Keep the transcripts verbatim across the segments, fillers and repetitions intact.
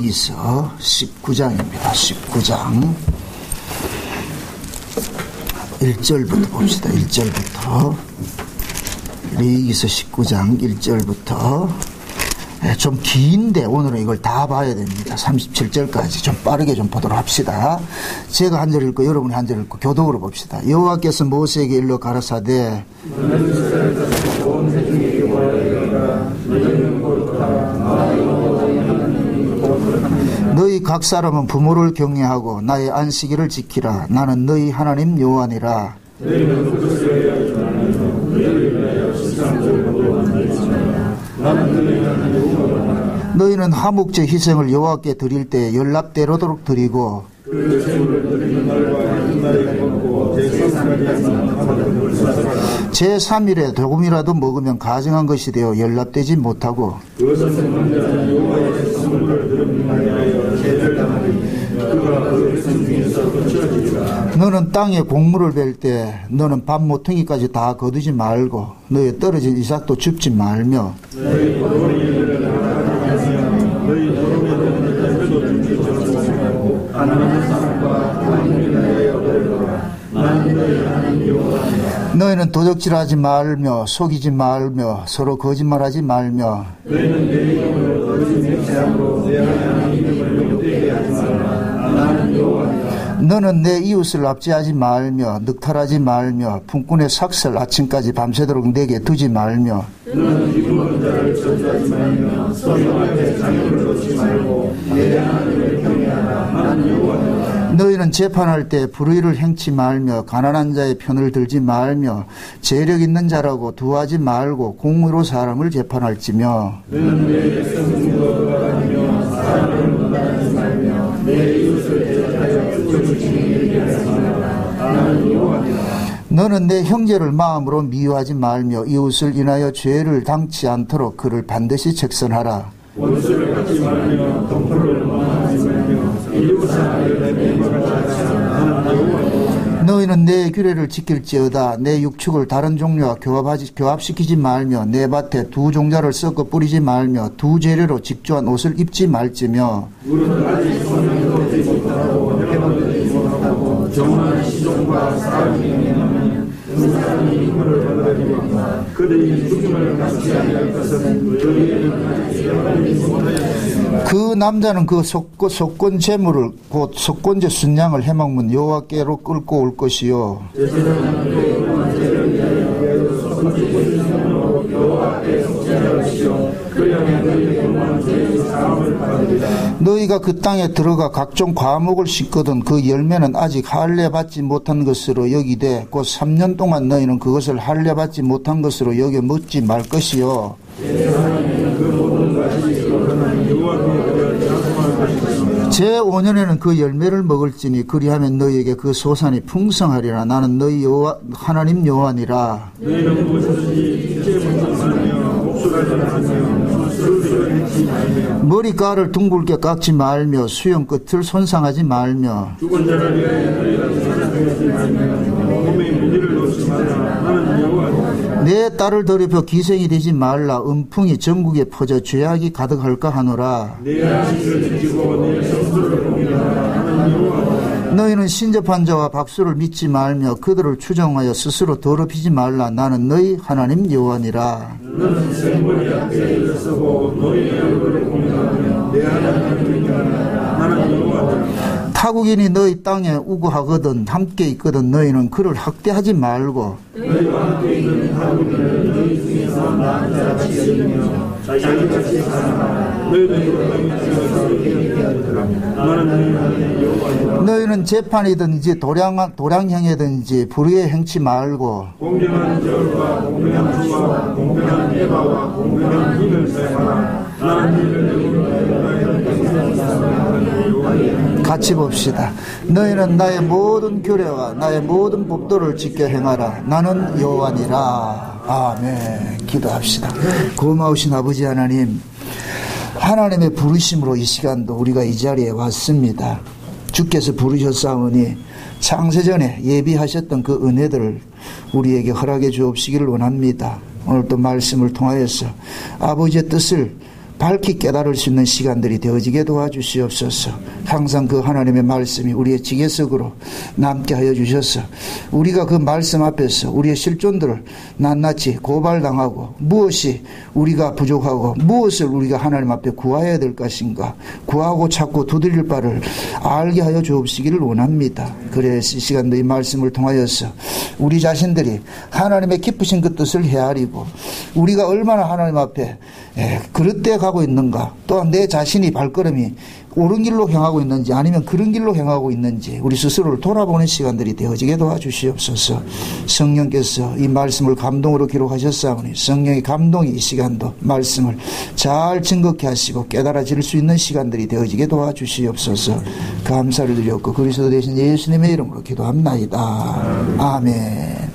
레위기서 십구 장입니다. 십구 장 일 절부터 봅시다. 일 절부터 레위기서 십구 장 일 절부터 좀 긴데 오늘은 이걸 다 봐야 됩니다. 삼십칠 절까지 좀 빠르게 좀 보도록 합시다. 제가 한 절 읽고 여러분이 한 절 읽고 교독으로 봅시다. 여호와께서 모세에게 일러 가라사대 너희 각 사람은 부모를 경외하고 나의 안식일을 지키라. 나는 너희 하나님 여호와니라. 너희는 화목제 희생을 여호와께 드릴 때 연락대로도록 드리고 제삼 일에 조금이라도 먹으면 가증한 것이 되어 연락되지 못하고 너는 땅에 곡물을 벨 때 너는 밥 모퉁이까지 다 거두지 말고 너의 떨어진 이삭도 줍지 말며 너희는 도적질하지 말며 속이지 말며 서로 거짓말하지 말며 너희는 내 이름을 거짓 맹세함으로 내 하나님 이름을 욕되게 하지 말라. 나는 여호와니라. 너는 내 이웃을 납치하지 말며 늑탈하지 말며 품꾼의 삭슬 아침까지 밤새도록 내게 두지 말며 너는 기분한 자를 저주하지 말며 서로 앞에 장애를 놓지 말고 내 하나님을 경외하라. 나는 여호와니라. 너희는 재판할 때 불의를 행치 말며 가난한 자의 편을 들지 말며 재력 있는 자라고 두하지 말고 공의로 사람을 재판할지며 너는 내 백성을 거부하며 사람을 문란하지 말며 내 이웃을 대적하여 조직행위를 하지 말라. 나는 여호와니라. 너는 내 형제를 마음으로 미워하지 말며 이웃을 인하여 죄를 당치 않도록 그를 반드시 책선하라. 원수를 갖지 말며 동포를 원하지 말며 이웃을 너희는 내 규례를 지킬지어다. 내 육축을 다른 종류와 교합하지, 교합시키지 말며 내 밭에 두 종자를 섞어 뿌리지 말며 두 재료로 직조한 옷을 입지 말지며 우리는 아직 소명도 되지 못하고 해방되지 못하고 정한 시종과 싸움이 있는 그 사람이 힘을 받아들이고 그들이 죽음을 갖지 아니할 것은 그 남자는 그 속건, 속건 재물을 곧 속건제 순양을 해먹는 여호와께로 끌고 올 것이요 너희가 그 땅에 들어가 각종 과목을 씻거든 그 열매는 아직 할례 받지 못한 것으로 여기되 곧 삼 년 동안 너희는 그것을 할례 받지 못한 것으로 여겨 먹지 말 것이요 제오 년에는 그 열매를 먹을지니 그리하면 너희에게 그 소산이 풍성하리라. 나는 너희 여호와 하나님 여호와니라. 너희는 무엇이든지 죄문하며 목소리를 하며 술을 행치 말며 머리카락을 둥글게 깎지 말며 수염 끝을 손상하지 말며 죽은 자를 위하여 너희가 사랑하지 말며 몸에 무기를 놓지 말라. 나는 여호와니라. 내 딸을 더럽혀 기생이 되지 말라. 음풍이 전국에 퍼져 죄악이 가득할까 하노라. 내 안식을 지키고 내 성수를 공유하라. 나는 여호와니라. 너희는 신접한 자와 박수를 믿지 말며 그들을 추정하여 스스로 더럽히지 말라. 나는 너희 하나님 여호와니라. 너는 생머리 앞에 일어서고 너희의 얼굴을 공유하며 내 하나님을 경외하라. 나는 여호와니라. 타국인이 너희 땅에 우거하거든 함께 있거든 너희는 그를 학대하지 말고 너희와 함께 있는 타국인을 너희 중에서 나은 자같이 여기며 자기같이 살아라. 너희는 재판이든지 도량, 도량행이든지 불의에 행치 말고 공정한 절과 공정한 주와 공정한 예바와 공정한 힘을 사용하라. 같이 봅시다. 너희는 나의 모든 규례와 나의 모든 법도를 지켜 행하라. 나는 여호와니라. 아멘. 기도합시다. 고마우신 아버지 하나님, 하나님의 부르심으로 이 시간도 우리가 이 자리에 왔습니다. 주께서 부르셨사오니 창세전에 예비하셨던 그 은혜들을 우리에게 허락해 주옵시기를 원합니다. 오늘 또 말씀을 통하여서 아버지의 뜻을 밝히 깨달을 수 있는 시간들이 되어지게 도와주시옵소서. 항상 그 하나님의 말씀이 우리의 지혜 속으로 남게 하여 주셔서 우리가 그 말씀 앞에서 우리의 실존들을 낱낱이 고발당하고 무엇이 우리가 부족하고 무엇을 우리가 하나님 앞에 구해야 될 것인가, 구하고 찾고 두드릴 바를 알게 하여 주옵시기를 원합니다. 그래서 이 시간도 이 말씀을 통하여서 우리 자신들이 하나님의 깊으신 그 뜻을 헤아리고 우리가 얼마나 하나님 앞에 그릇되어 가고 있는가, 또한 내 자신이 발걸음이 옳은 길로 향하고 있는지 아니면 그런 길로 향하고 있는지 우리 스스로를 돌아보는 시간들이 되어지게 도와주시옵소서. 성령께서 이 말씀을 감동으로 기록하셨사오니 성령의 감동이 이 시간도 말씀을 잘 증거케 하시고 깨달아질 수 있는 시간들이 되어지게 도와주시옵소서. 감사를 드렸고 그리스도 되신 예수님의 이름으로 기도합나이다. 아멘.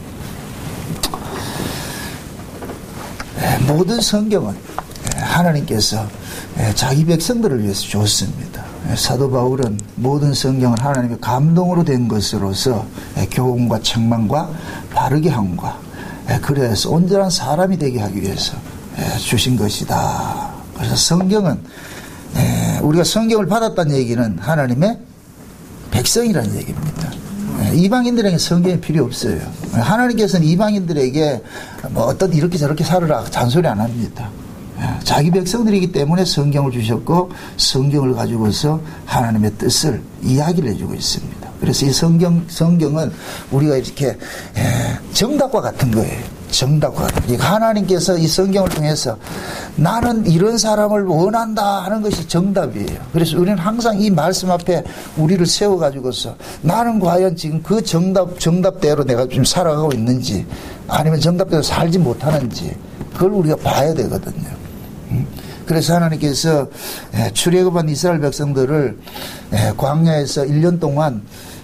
모든 성경은 하나님께서 자기 백성들을 위해서 줬습니다. 사도 바울은 모든 성경은 하나님의 감동으로 된 것으로서 교훈과 책망과 바르게 함과 그래서 온전한 사람이 되게 하기 위해서 주신 것이다. 그래서 성경은 우리가 성경을 받았다는 얘기는 하나님의 백성이라는 얘기입니다. 이방인들에게 성경이 필요 없어요. 하나님께서는 이방인들에게 뭐 어떤 이렇게 저렇게 살으라 잔소리 안 합니다. 자기 백성들이기 때문에 성경을 주셨고 성경을 가지고서 하나님의 뜻을 이야기를 해주고 있습니다. 그래서 이 성경, 성경은 우리가 이렇게 정답과 같은 거예요. 정답과 같은. 하나님께서 이 성경을 통해서 나는 이런 사람을 원한다 하는 것이 정답이에요. 그래서 우리는 항상 이 말씀 앞에 우리를 세워가지고서 나는 과연 지금 그 정답, 정답대로 내가 지금 살아가고 있는지 아니면 정답대로 살지 못하는지 그걸 우리가 봐야 되거든요. 그래서 하나님께서 출애굽한 이스라엘 백성들을 광야에서 일 년 동안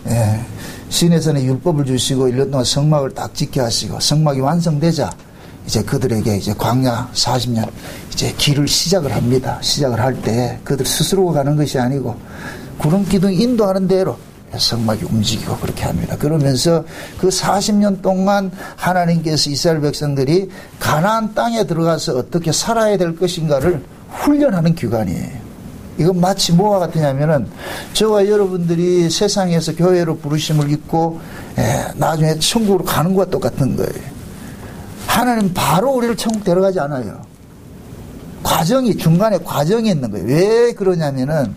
시내산에 율법을 주시고 일 년 동안 성막을 딱 짓게 하시고 성막이 완성되자 이제 그들에게 이제 광야 사십 년 이제 길을 시작을 합니다. 시작을 할 때 그들 스스로가 가는 것이 아니고 구름 기둥이 인도하는 대로 성막이 움직이고 그렇게 합니다. 그러면서 그 사십 년 동안 하나님께서 이스라엘 백성들이 가나안 땅에 들어가서 어떻게 살아야 될 것인가를 훈련하는 기간이에요. 이건 마치 뭐와 같으냐면은 저와 여러분들이 세상에서 교회로 부르심을 입고 에, 나중에 천국으로 가는 것과 똑같은 거예요. 하나님 바로 우리를 천국 데려가지 않아요. 과정이 중간에 과정이 있는 거예요. 왜 그러냐면은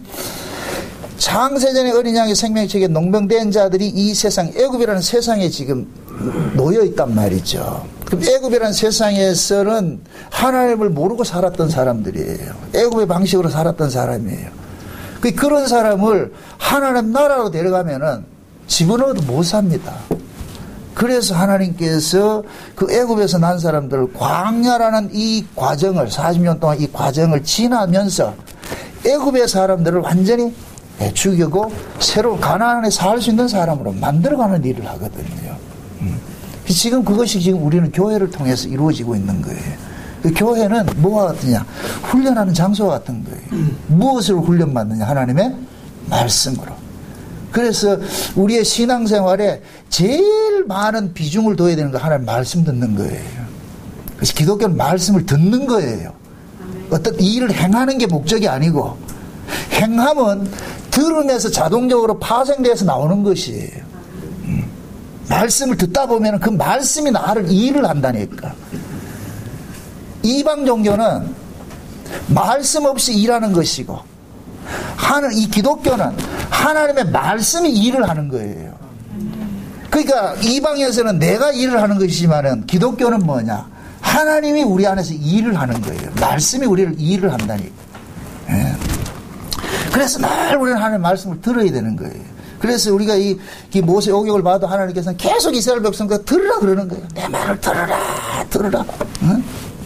창세전에 어린 양의 생명책에 농병된 자들이 이 세상 애굽이라는 세상에 지금 놓여 있단 말이죠. 그럼 애굽이라는 세상에서는 하나님을 모르고 살았던 사람들이에요. 애굽의 방식으로 살았던 사람이에요. 그런 사람을 하나님 나라로 데려가면은 집어넣어도 못 삽니다. 그래서 하나님께서 그 애굽에서 난 사람들을 광야라는 이 과정을 사십 년 동안 이 과정을 지나면서 애굽의 사람들을 완전히 죽이고 새로 가나안에 살 수 있는 사람으로 만들어가는 일을 하거든요. 지금 그것이 지금 우리는 교회를 통해서 이루어지고 있는 거예요. 그 교회는 뭐와 같으냐? 훈련하는 장소와 같은 거예요. 무엇으로 훈련받느냐? 하나님의 말씀으로. 그래서 우리의 신앙생활에 제일 많은 비중을 둬야 되는 거 하나님 말씀 듣는 거예요. 그래서 기독교는 말씀을 듣는 거예요. 어떤 일을 행하는 게 목적이 아니고 행함은 들으면서 자동적으로 파생돼서 나오는 것이에요. 말씀을 듣다 보면 그 말씀이 나를 일을 한다니까. 이방 종교는 말씀 없이 일하는 것이고 하는 이 기독교는 하나님의 말씀이 일을 하는 거예요. 그러니까 이방에서는 내가 일을 하는 것이지만은 기독교는 뭐냐? 하나님이 우리 안에서 일을 하는 거예요. 말씀이 우리를 일을 한다니까. 예. 그래서 늘 우리는 하나님의 말씀을 들어야 되는 거예요. 그래서 우리가 이, 이 모세 오경을 봐도 하나님께서는 계속 이스라엘 백성들 들으라 그러는 거예요. 내 말을 들으라, 들으라. 응?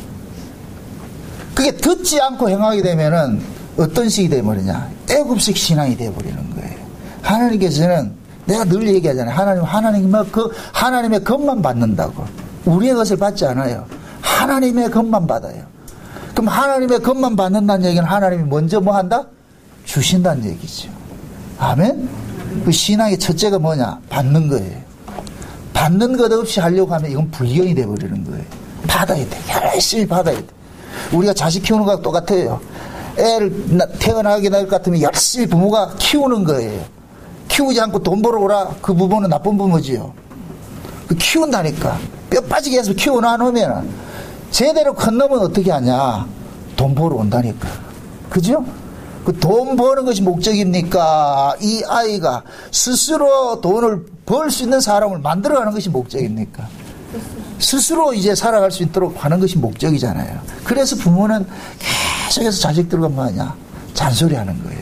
그게 듣지 않고 행하게 되면은 어떤 식이 되어버리냐? 애굽식 신앙이 되어버리는 거예요. 하나님께서는 내가 늘 얘기하잖아요. 하나님, 하나님은 그 하나님의 것만 받는다고. 우리의 것을 받지 않아요. 하나님의 것만 받아요. 그럼 하나님의 것만 받는다는 얘기는 하나님이 먼저 뭐 한다? 주신다는 얘기죠. 아멘? 그 신앙의 첫째가 뭐냐? 받는 거예요. 받는 것 없이 하려고 하면 이건 불경이 돼버리는 거예요. 받아야 돼. 열심히 받아야 돼. 우리가 자식 키우는 거하고 똑같아요. 애를 태어나게 될 것 같으면 열심히 부모가 키우는 거예요. 키우지 않고 돈 벌어오라. 그 부모는 나쁜 부모지요. 그 키운다니까. 뼈 빠지게 해서 키워놔놓으면 제대로 큰 놈은 어떻게 하냐. 돈 벌어 온다니까. 그죠? 그 돈 버는 것이 목적입니까? 이 아이가 스스로 돈을 벌 수 있는 사람을 만들어가는 것이 목적입니까? 스스로 이제 살아갈 수 있도록 하는 것이 목적이잖아요. 그래서 부모는 계속해서 자식들과 뭐하냐? 잔소리하는 거예요.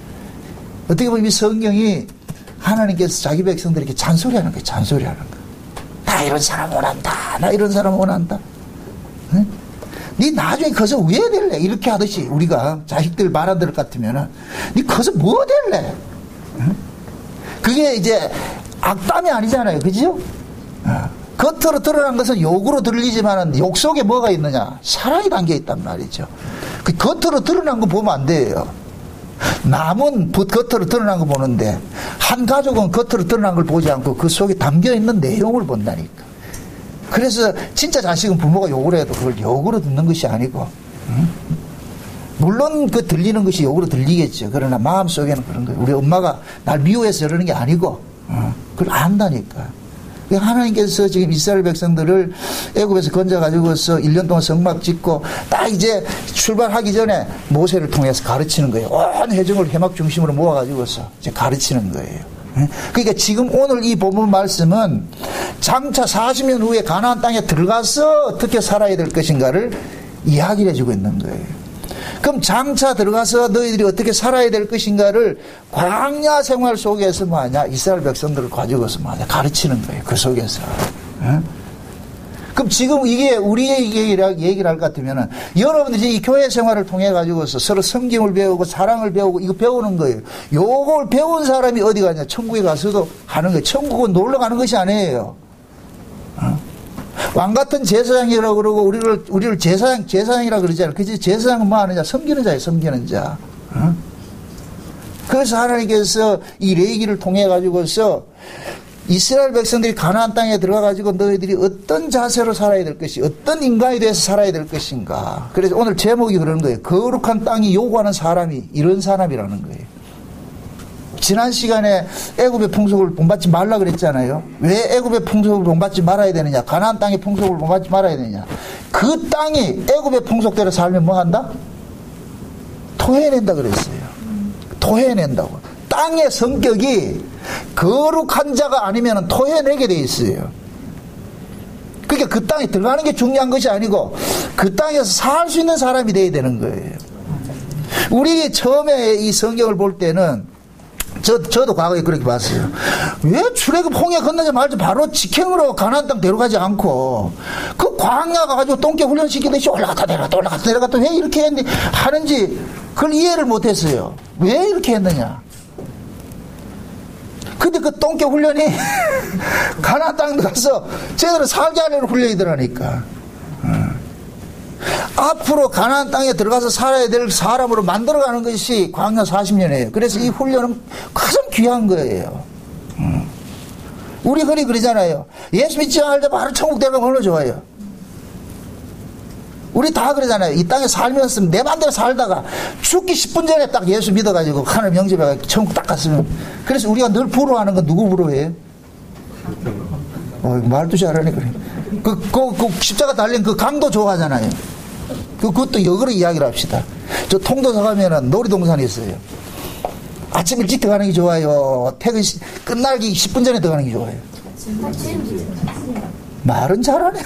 어떻게 보면 이 성경이 하나님께서 자기 백성들에게 잔소리하는 거예요. 잔소리하는 거예요. 나 이런 사람 원한다. 나 이런 사람 원한다. 응? 네 나중에 커서 왜 될래? 이렇게 하듯이 우리가 자식들 말하는 것 같으면은 네 커서 뭐 될래? 응? 그게 이제 악담이 아니잖아요. 그죠? 어. 겉으로 드러난 것은 욕으로 들리지만은 욕 속에 뭐가 있느냐? 사랑이 담겨 있단 말이죠. 그 겉으로 드러난 거 보면 안 돼요. 남은 겉으로 드러난 거 보는데 한 가족은 겉으로 드러난 걸 보지 않고 그 속에 담겨 있는 내용을 본다니까. 그래서 진짜 자식은 부모가 욕을 해도 그걸 욕으로 듣는 것이 아니고, 응? 물론 그 들리는 것이 욕으로 들리겠죠. 그러나 마음속에는 그런 거예요. 우리 엄마가 날 미워해서 저러는 게 아니고, 어, 그걸 안다니까. 하나님께서 지금 이스라엘 백성들을 애굽에서 건져가지고서 일 년 동안 성막 짓고 딱 이제 출발하기 전에 모세를 통해서 가르치는 거예요. 온 회중을 회막 중심으로 모아가지고서 이제 가르치는 거예요. 그러니까 지금 오늘 이 본문 말씀은 장차 사십 년 후에 가나안 땅에 들어가서 어떻게 살아야 될 것인가를 이야기를 해주고 있는 거예요. 그럼 장차 들어가서 너희들이 어떻게 살아야 될 것인가를 광야 생활 속에서 뭐하냐? 이스라엘 백성들을 가지고서 뭐하냐? 가르치는 거예요. 그 속에서. 응? 그럼 지금 이게 우리의 얘기를 할 것 같으면은 여러분들이 이 교회 생활을 통해 가지고서 서로 성경을 배우고 사랑을 배우고 이거 배우는 거예요. 요걸 배운 사람이 어디 가냐? 천국에 가서도 하는 거예요. 천국은 놀러 가는 것이 아니에요. 응? 왕 같은 제사장이라고 그러고 우리를 우리를 제사장 제사장이라 그러잖아요. 그지? 제사장은 뭐 하느냐? 섬기는 자예요. 섬기는 자. 어? 그래서 하나님께서 이 레위기를 통해 가지고서 이스라엘 백성들이 가나안 땅에 들어가 가지고 너희들이 어떤 자세로 살아야 될 것이, 어떤 인간이 돼서 살아야 될 것인가. 그래서 오늘 제목이 그런 거예요. 거룩한 땅이 요구하는 사람이 이런 사람이라는 거예요. 지난 시간에 애굽의 풍속을 본받지 말라 그랬잖아요. 왜 애굽의 풍속을 본받지 말아야 되느냐? 가나안 땅의 풍속을 본받지 말아야 되느냐? 그 땅이 애굽의 풍속대로 살면 뭐 한다? 토해낸다 그랬어요. 토해낸다고. 땅의 성격이 거룩한 자가 아니면 토해내게 돼 있어요. 그러니까 그 땅에 들어가는 게 중요한 것이 아니고 그 땅에서 살 수 있는 사람이 돼야 되는 거예요. 우리 처음에 이 성경을 볼 때는 저, 저도 과거에 그렇게 봤어요. 왜 출애굽 홍해 건너자 말자 바로 직행으로 가나안 땅 데려가지 않고 그 광야 가가지고 똥개 훈련시키듯이 올라갔다 내려갔다 올라갔다 내려갔다 왜 이렇게 했는지 하는지 그걸 이해를 못했어요. 왜 이렇게 했느냐. 근데 그 똥개 훈련이 가나안 땅 가서 제대로 살게 하려는 훈련이더라니까. 앞으로 가나안 땅에 들어가서 살아야 될 사람으로 만들어가는 것이 광야 사십 년이에요. 그래서 이 훈련은 가장 귀한 거예요. 음. 우리 흔히 그러잖아요. 예수 믿지 않을 바로 천국 들어가면 얼마나 좋아요. 우리 다 그러잖아요. 이 땅에 살면서 내 맘대로 살다가 죽기 십 분 전에 딱 예수 믿어가지고 하늘 영접해가지고 천국 딱 갔으면. 그래서 우리가 늘 부러워하는 건 누구 부러워해요? 어, 말도 잘하네 그래. 그, 그, 그 십자가 달린 그 강도 좋아하잖아요. 그, 그것도 역으로 이야기를 합시다. 저 통도사 가면은 놀이동산이 있어요. 아침 일찍 들어가는 게 좋아요. 퇴근 시, 끝나기 십 분 전에 들어가는 게 좋아요. 말은 잘하네.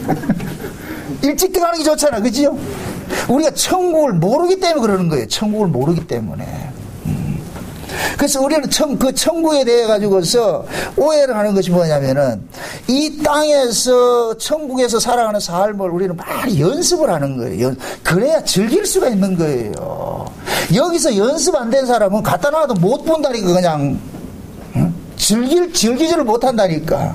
일찍 들어가는 게 좋잖아. 그지요? 우리가 천국을 모르기 때문에 그러는 거예요. 천국을 모르기 때문에. 그래서 우리는 천, 그 천국에 대해 가지고서 오해를 하는 것이 뭐냐면은 이 땅에서 천국에서 살아가는 삶을 우리는 많이 연습을 하는 거예요. 그래야 즐길 수가 있는 거예요. 여기서 연습 안 된 사람은 갖다 놔도 못 본다니까 그냥 응? 즐길 즐기지를 못한다니까.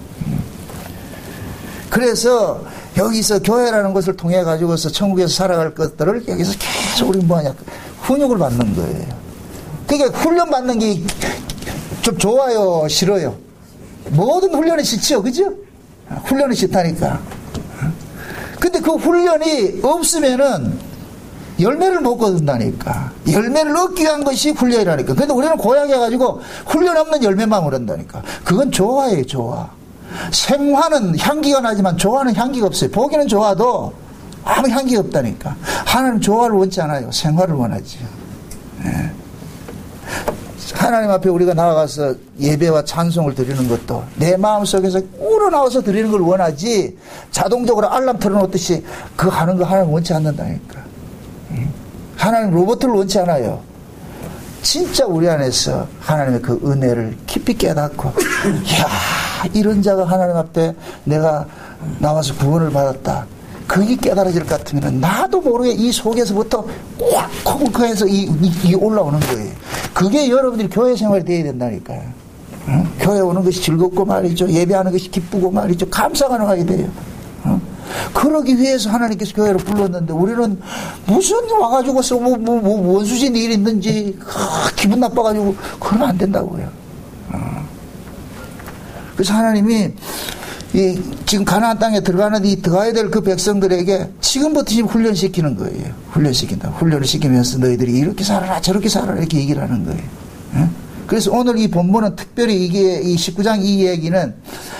그래서 여기서 교회라는 것을 통해 가지고서 천국에서 살아갈 것들을 여기서 계속 우리 뭐냐 훈육을 받는 거예요. 그러니까 훈련 받는 게 좀 좋아요, 싫어요? 모든 훈련이 싫죠, 그죠? 훈련이 싫다니까. 근데 그 훈련이 없으면은 열매를 못 거둔다니까. 열매를 얻기 위한 것이 훈련이라니까. 근데 우리는 고약해가지고 훈련 없는 열매만 얻는다니까. 그건 조화예요, 조화. 생화는 향기가 나지만 조화는 향기가 없어요. 보기는 좋아도 아무 향기가 없다니까. 하나님 조화를 원치 않아요. 생화를 원하지. 네. 하나님 앞에 우리가 나아가서 예배와 찬송을 드리는 것도 내 마음속에서 우러나와서 드리는 걸 원하지, 자동적으로 알람 틀어놓듯이 그거 하는 거 하나님 원치 않는다니까. 하나님 로봇을 원치 않아요. 진짜 우리 안에서 하나님의 그 은혜를 깊이 깨닫고, 이야, 이런 자가 하나님 앞에 내가 나와서 구원을 받았다. 그게 깨달아질 것 같으면 나도 모르게 이 속에서부터 꽉 콩콩해서 이, 이, 이 올라오는 거예요. 그게 여러분들이 교회 생활이 돼야 된다니까요. 응? 교회 오는 것이 즐겁고 말이죠. 예배하는 것이 기쁘고 말이죠. 감사가 나와야 돼요. 응? 그러기 위해서 하나님께서 교회를 불렀는데 우리는 무슨 와가지고 뭐, 뭐, 뭐 원수진 일이 있는지 아, 기분 나빠가지고 그러면 안 된다고요. 응? 그래서 하나님이 이 지금 가나안 땅에 들어가는 이 들어가야 될 그 백성들에게 지금부터 지금 훈련시키는 거예요. 훈련시킨다. 훈련을 시키면서 너희들이 이렇게 살아라 저렇게 살아라 이렇게 얘기를 하는 거예요. 응? 그래서 오늘 이 본문은 특별히 이게 이 십구 장 이 얘기는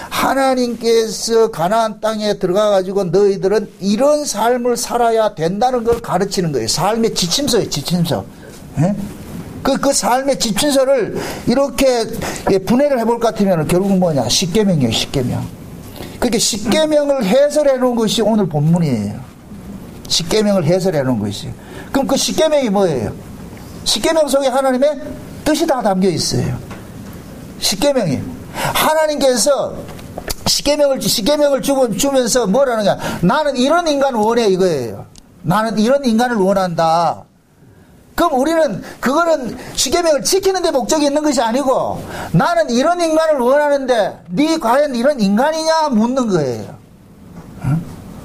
하나님께서 가나안 땅에 들어가 가지고 너희들은 이런 삶을 살아야 된다는 걸 가르치는 거예요. 삶의 지침서예요. 지침서. 응? 그, 그 삶의 지침서를 이렇게 분해를 해볼 것 같으면 결국은 뭐냐? 십계명이에요. 십계명. 그렇게 십계명을 해설해 놓은 것이 오늘 본문이에요. 십계명을 해설해 놓은 것이. 그럼 그 십계명이 뭐예요? 십계명 속에 하나님의 뜻이 다 담겨 있어요. 십계명이 하나님께서 십계명을 십계명을 주면서 뭐라느냐? 나는 이런 인간을 원해 이거예요. 나는 이런 인간을 원한다. 그럼 우리는 그거는 십계명을 지키는 데 목적이 있는 것이 아니고 나는 이런 인간을 원하는데 네 과연 이런 인간이냐 묻는 거예요. 응?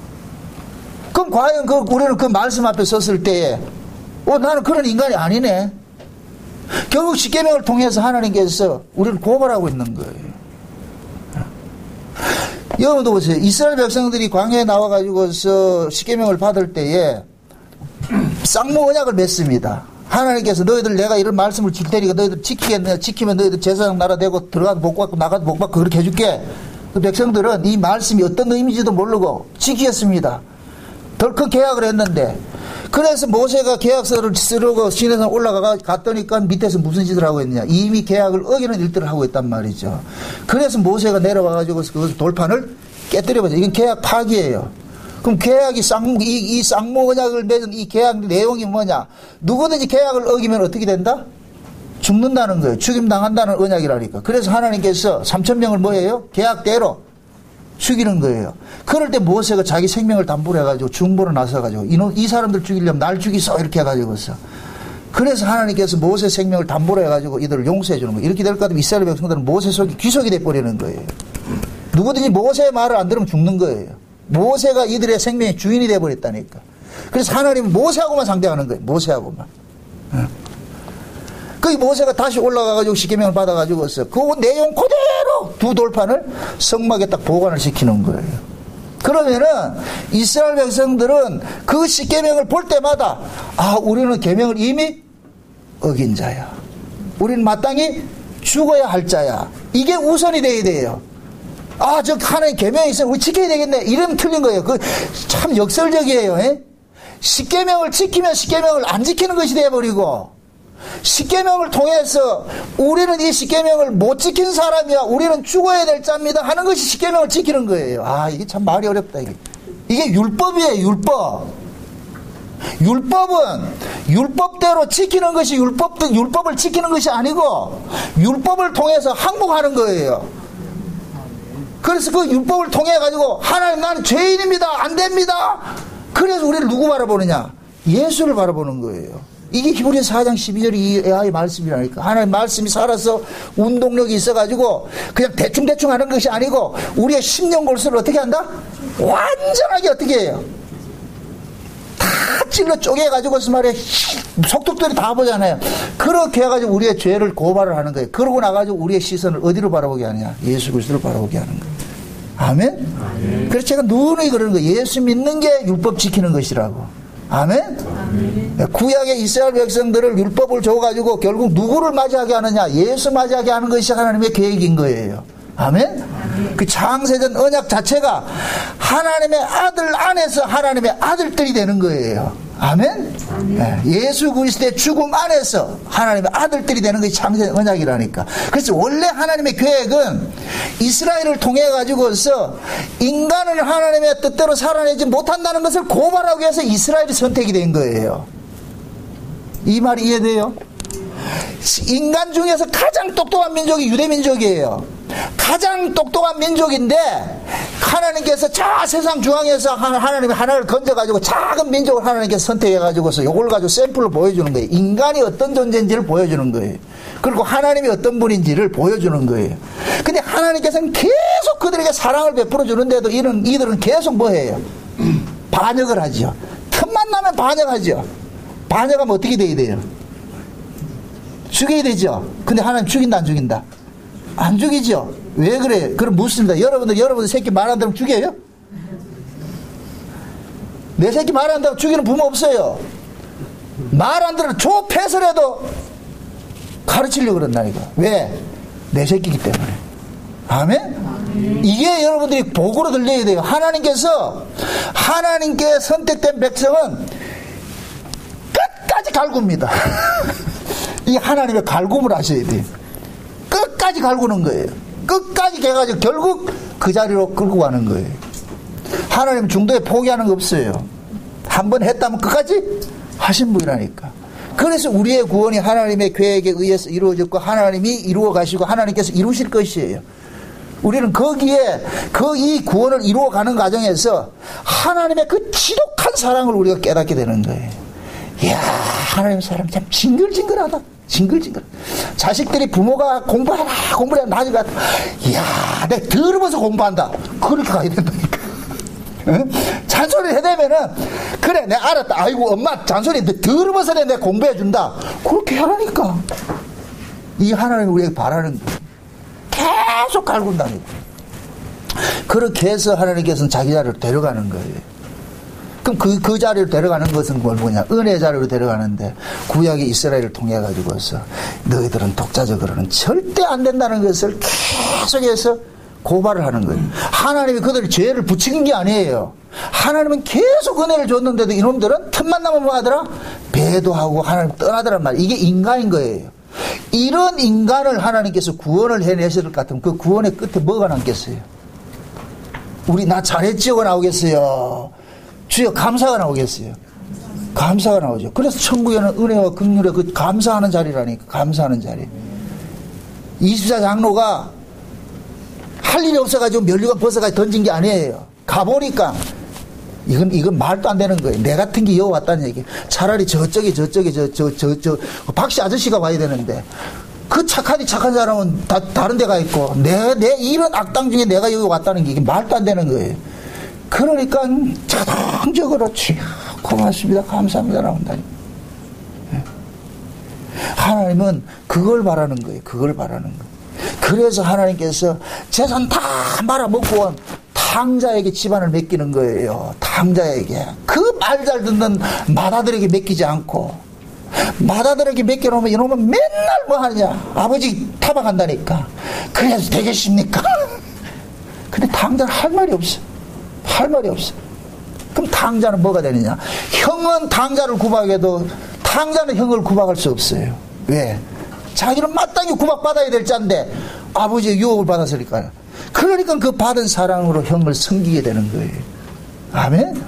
그럼 과연 그 우리는 그 말씀 앞에 섰을 때에 어 나는 그런 인간이 아니네. 결국 십계명을 통해서 하나님께서 우리를 고발하고 있는 거예요. 여러분도 보세요. 이스라엘 백성들이 광야에 나와가지고서 십계명을 받을 때에 쌍무 언약을 맺습니다. 하나님께서 너희들 내가 이런 말씀을 줄 테니까 너희들 지키겠냐? 지키면 너희들 제사장 나라 되고 들어가도 복 받고 나가도 복 받고 그렇게 해줄게. 그 백성들은 이 말씀이 어떤 의미인지도 모르고 지키겠습니다. 덜컥 계약을 했는데 그래서 모세가 계약서를 쓰려고 시내산 올라가 갔더니까 밑에서 무슨 짓을 하고 있느냐. 이미 계약을 어기는 일들을 하고 있단 말이죠. 그래서 모세가 내려와가지고 그 돌판을 깨뜨려버려요. 이건 계약 파기예요. 그럼 계약이 쌍, 이, 이 쌍무 언약을 맺은 이 계약 내용이 뭐냐? 누구든지 계약을 어기면 어떻게 된다? 죽는다는 거예요. 죽임당한다는 언약이라니까. 그래서 하나님께서 삼천 명을 뭐예요? 계약대로 죽이는 거예요. 그럴 때 모세가 자기 생명을 담보로 해가지고 중보로 나서가지고 이놈, 이 사람들 죽이려면 날 죽이소 이렇게 해가지고서. 그래서 하나님께서 모세 생명을 담보로 해가지고 이들을 용서해 주는 거예요. 이렇게 될 것 같으면 이스라엘 백성들은 모세 속이 귀속이 돼버리는 거예요. 누구든지 모세의 말을 안 들으면 죽는 거예요. 모세가 이들의 생명의 주인이 되어버렸다니까. 그래서 하나님은 모세하고만 상대하는 거예요. 모세하고만. 그 모세가 다시 올라가가지고 십계명을 받아가지고서 그 내용 그대로 두 돌판을 성막에 딱 보관을 시키는 거예요. 그러면은 이스라엘 백성들은 그 십계명을 볼 때마다 아 우리는 계명을 이미 어긴 자야. 우리는 마땅히 죽어야 할 자야. 이게 우선이 돼야 돼요. 아, 저 하나님 계명이 있으면 우리 지켜야 되겠네. 이러면 틀린 거예요. 그 참 역설적이에요. 에? 십계명을 지키면 십계명을 안 지키는 것이 되어버리고 십계명을 통해서 우리는 이 십계명을 못 지킨 사람이야. 우리는 죽어야 될 자입니다. 하는 것이 십계명을 지키는 거예요. 아, 이게 참 말이 어렵다. 이게, 이게 율법이에요. 율법. 율법은 율법대로 지키는 것이 율법, 율법을 지키는 것이 아니고 율법을 통해서 항복하는 거예요. 그래서 그 율법을 통해 가지고 하나님 나는 죄인입니다. 안 됩니다. 그래서 우리를 누구 바라보느냐? 예수를 바라보는 거예요. 이게 히브리서 사 장 십이 절이 이 아의 말씀이라니까. 하나님 말씀이 살아서 운동력이 있어 가지고 그냥 대충대충 하는 것이 아니고 우리의 심령 골수를 어떻게 한다? 완전하게 어떻게 해요? 다 찔러 쪼개가지고서 말이야 속독들이 다 보잖아요. 그렇게 해가지고 우리의 죄를 고발을 하는 거예요. 그러고 나가지고 우리의 시선을 어디로 바라보게 하느냐? 예수 그리스도를 바라보게 하는 거예요. 아멘? 아멘. 그래서 제가 누누이 그러는 거예요. 예수 믿는 게 율법 지키는 것이라고. 아멘? 아멘. 구약의 이스라엘 백성들을 율법을 줘가지고 결국 누구를 맞이하게 하느냐? 예수 맞이하게 하는 것이 하나님의 계획인 거예요. 아멘? 아멘. 그 창세전 언약 자체가 하나님의 아들 안에서 하나님의 아들들이 되는 거예요. 아멘? 아멘. 예수 그리스도의 죽음 안에서 하나님의 아들들이 되는 것이 창세전 언약이라니까. 그래서 원래 하나님의 계획은 이스라엘을 통해 가지고서 인간을 하나님의 뜻대로 살아내지 못한다는 것을 고발하기 위해서 이스라엘이 선택이 된 거예요. 이 말이 이해돼요? 인간 중에서 가장 똑똑한 민족이 유대민족이에요. 가장 똑똑한 민족인데 하나님께서 저 세상 중앙에서 하나님이 하나를 건져가지고 작은 민족을 하나님께서 선택해가지고서 요걸 가지고 샘플을 보여주는 거예요. 인간이 어떤 존재인지를 보여주는 거예요. 그리고 하나님이 어떤 분인지를 보여주는 거예요. 근데 하나님께서는 계속 그들에게 사랑을 베풀어 주는데도 이런, 이들은 계속 뭐 해요? 반역을 하죠. 틈만 나면 반역하죠. 반역하면 어떻게 돼야 돼요? 죽여야 되죠. 근데 하나님 죽인다 안 죽인다? 안 죽이죠. 왜 그래? 그럼 묻습니다. 여러분들 여러분들 새끼 말 안 들으면 죽여요? 내 새끼 말 안 들으면 죽이는 부모 없어요. 말 안 들으면 좁혀서라도 가르치려고 그런다니까. 왜? 내 새끼이기 때문에. 아멘? 아멘. 이게 여러분들이 복으로 들려야 돼요. 하나님께서 하나님께 선택된 백성은 끝까지 갈굽니다. 이 하나님의 갈굼을 아셔야 돼요. 끝까지 갈구는 거예요. 끝까지 개가지고 결국 그 자리로 끌고 가는 거예요. 하나님 중도에 포기하는 거 없어요. 한 번 했다면 끝까지 하신 분이라니까. 그래서 우리의 구원이 하나님의 계획에 의해서 이루어졌고 하나님이 이루어 가시고 하나님께서 이루실 것이에요. 우리는 거기에 그 이 구원을 이루어 가는 과정에서 하나님의 그 지독한 사랑을 우리가 깨닫게 되는 거예요. 이야, 하나님의 사랑이 참 징글징글하다. 징글징글. 자식들이 부모가 공부하라, 공부하라, 나중에, 이야, 내가 들으면서 공부한다. 그렇게 가야 된다니까. 응? 잔소리를 해대면은, 그래, 내가 알았다. 아이고, 엄마, 잔소리 들으면서 내가 공부해준다. 그렇게 하라니까. 이 하나님이 우리에게 바라는 거예요. 계속 갈군다니까. 그렇게 해서 하나님께서는 자기 자리로 데려가는 거예요. 그럼 그, 그 자리로 데려가는 것은 뭘 뭐냐? 은혜 자리로 데려가는데, 구약의 이스라엘을 통해가지고서, 너희들은 독자적으로는 절대 안 된다는 것을 계속해서 고발을 하는 거예요. 하나님이 그들의 죄를 부추긴 게 아니에요. 하나님은 계속 은혜를 줬는데도 이놈들은 틈만 나면 뭐 하더라? 배도하고 하나님 떠나더란 말이에요. 이게 인간인 거예요. 이런 인간을 하나님께서 구원을 해내실 것 같으면 그 구원의 끝에 뭐가 남겠어요? 우리 나 잘했지요가 나오겠어요? 주여 감사가 나오겠어요? 감사가 나오죠. 그래서 천국에는 은혜와 긍휼의 그 감사하는 자리라니까. 감사하는 자리. 이십사 장로가 할 일이 없어가지고 면류관 벗어가지고 던진 게 아니에요. 가보니까 이건 이건 말도 안 되는 거예요. 내 같은 게 여기 왔다는 얘기. 차라리 저쪽에 저쪽에 저 저 저 저 박씨 아저씨가 와야 되는데 그 착하디 착한 사람은 다 다른 데 가 있고 내 내 이런 악당 중에 내가 여기 왔다는 게 이게 말도 안 되는 거예요. 그러니까 자동적으로 고맙습니다, 감사합니다 나온다니. 하나님은 그걸 바라는 거예요. 그걸 바라는 거예요. 그래서 하나님께서 재산 다 말아먹고 온 탕자에게 집안을 맡기는 거예요. 탕자에게. 그 말 잘 듣는 마다들에게 맡기지 않고, 마다들에게 맡겨놓으면 이놈은 맨날 뭐 하느냐, 아버지 타박한다니까. 그래서 되겠습니까? 근데 탕자는 할 말이 없어. 할 말이 없어. 그럼 탕자는 뭐가 되느냐? 형은 탕자를 구박해도 탕자는 형을 구박할 수 없어요. 왜? 자기는 마땅히 구박받아야 될 자인데 아버지의 유혹을 받았으니까요. 그러니까 그 받은 사랑으로 형을 섬기게 되는 거예요. 아멘?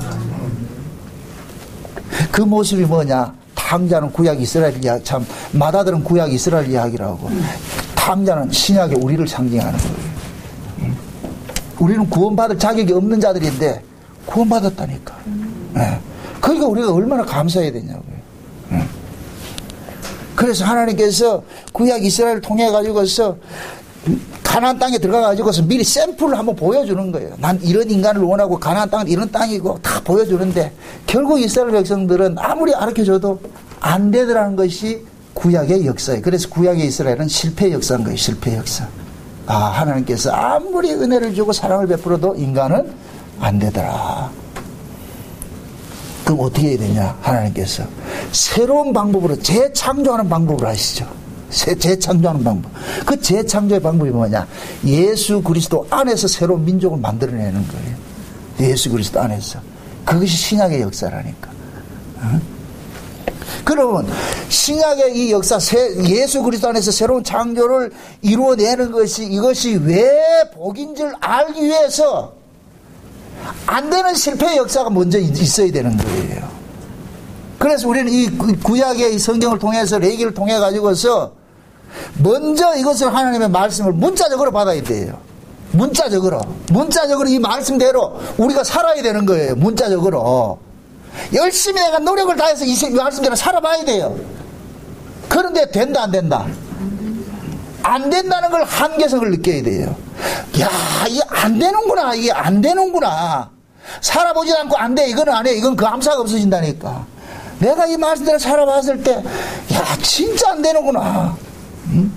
그 모습이 뭐냐? 탕자는 구약 이스라엘 이야기, 참 마다들은 구약 이스라엘 이야기라고, 탕자는 신약의 우리를 상징하는 거예요. 우리는 구원받을 자격이 없는 자들인데 구원받았다니까. 네. 그러니까 우리가 얼마나 감사해야 되냐고요. 네. 그래서 하나님께서 구약 이스라엘을 통해 가지고서 가나안 땅에 들어가 가지고서 미리 샘플을 한번 보여주는 거예요. 난 이런 인간을 원하고 가나안 땅은 이런 땅이고 다 보여주는데 결국 이스라엘 백성들은 아무리 가르쳐줘도 안 되더라는 것이 구약의 역사예요. 그래서 구약의 이스라엘은 실패 역사인 거예요. 실패 역사. 아, 하나님께서 아무리 은혜를 주고 사랑을 베풀어도 인간은 안 되더라. 그럼 어떻게 해야 되냐? 하나님께서 새로운 방법으로 재창조하는 방법을 하시죠. 재창조하는 방법. 그 재창조의 방법이 뭐냐? 예수 그리스도 안에서 새로운 민족을 만들어내는 거예요. 예수 그리스도 안에서. 그것이 신약의 역사라니까. 어? 그러면 신약의 이 역사, 예수 그리스도 안에서 새로운 창조를 이루어내는 것이, 이것이 왜 복인 줄 알기 위해서 안 되는 실패의 역사가 먼저 있어야 되는 거예요. 그래서 우리는 이 구약의 성경을 통해서, 레위기를 통해 가지고서 먼저 이것을 하나님의 말씀을 문자적으로 받아야 돼요. 문자적으로. 문자적으로 이 말씀대로 우리가 살아야 되는 거예요. 문자적으로. 열심히 내가 노력을 다해서 이 말씀대로 살아봐야 돼요. 그런데 된다 안 된다? 안 된다는 걸 한계성을 느껴야 돼요. 야, 이게 안 되는구나. 이게 안 되는구나. 살아보지도 않고 안 돼. 이거는 안 해. 이건 그 암사가 없어진다니까. 내가 이 말씀대로 살아봤을 때, 야, 진짜 안 되는구나. 응?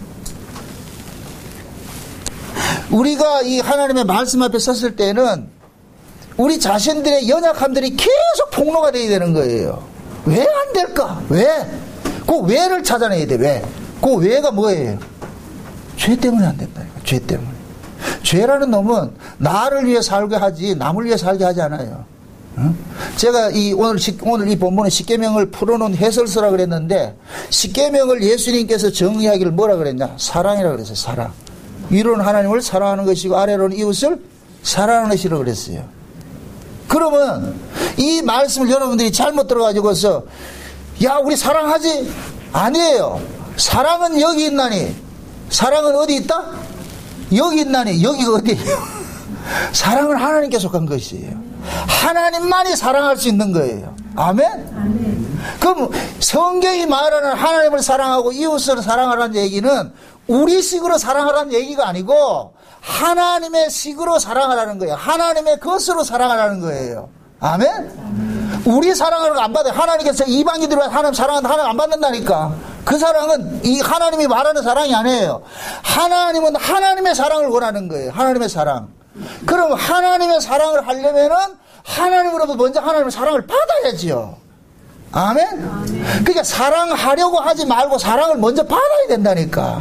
우리가 이 하나님의 말씀 앞에 섰을 때는 우리 자신들의 연약함들이 계속 폭로가 돼야 되는 거예요. 왜 안 될까? 왜? 그 왜를 찾아내야 돼. 왜? 그 왜가 뭐예요? 죄 때문에 안 된다니까. 죄 때문에. 죄라는 놈은 나를 위해 살게 하지 남을 위해 살게 하지 않아요. 응? 제가 이 오늘 오늘 이 본문의 십계명을 풀어놓은 해설서라 그랬는데, 십계명을 예수님께서 정의하기를 뭐라 그랬냐? 사랑이라 그랬어요. 사랑. 위로는 하나님을 사랑하는 것이고 아래로는 이웃을 사랑하는 것이라고 그랬어요. 그러면 이 말씀을 여러분들이 잘못 들어가지고서 야, 우리 사랑하지? 아니에요. 사랑은 여기 있나니. 사랑은 어디 있다? 여기 있나니. 여기가 어디예요? 사랑은 하나님께 속한 것이에요. 하나님만이 사랑할 수 있는 거예요. 아멘? 아멘. 그럼 성경이 말하는 하나님을 사랑하고 이웃을 사랑하라는 얘기는 우리 식으로 사랑하라는 얘기가 아니고 하나님의 식으로 사랑하라는 거예요. 하나님의 것으로 사랑하라는 거예요. 아멘? 아멘. 우리 사랑하는 거 안 받아요. 하나님께서 이방인들이 하나님 사랑한다, 하나님 안 받는다니까. 그 사랑은 이 하나님이 말하는 사랑이 아니에요. 하나님은 하나님의 사랑을 원하는 거예요. 하나님의 사랑. 그럼 하나님의 사랑을 하려면은 하나님으로부터 먼저 하나님의 사랑을 받아야지요. 아멘? 아멘. 그러니까 사랑하려고 하지 말고 사랑을 먼저 받아야 된다니까.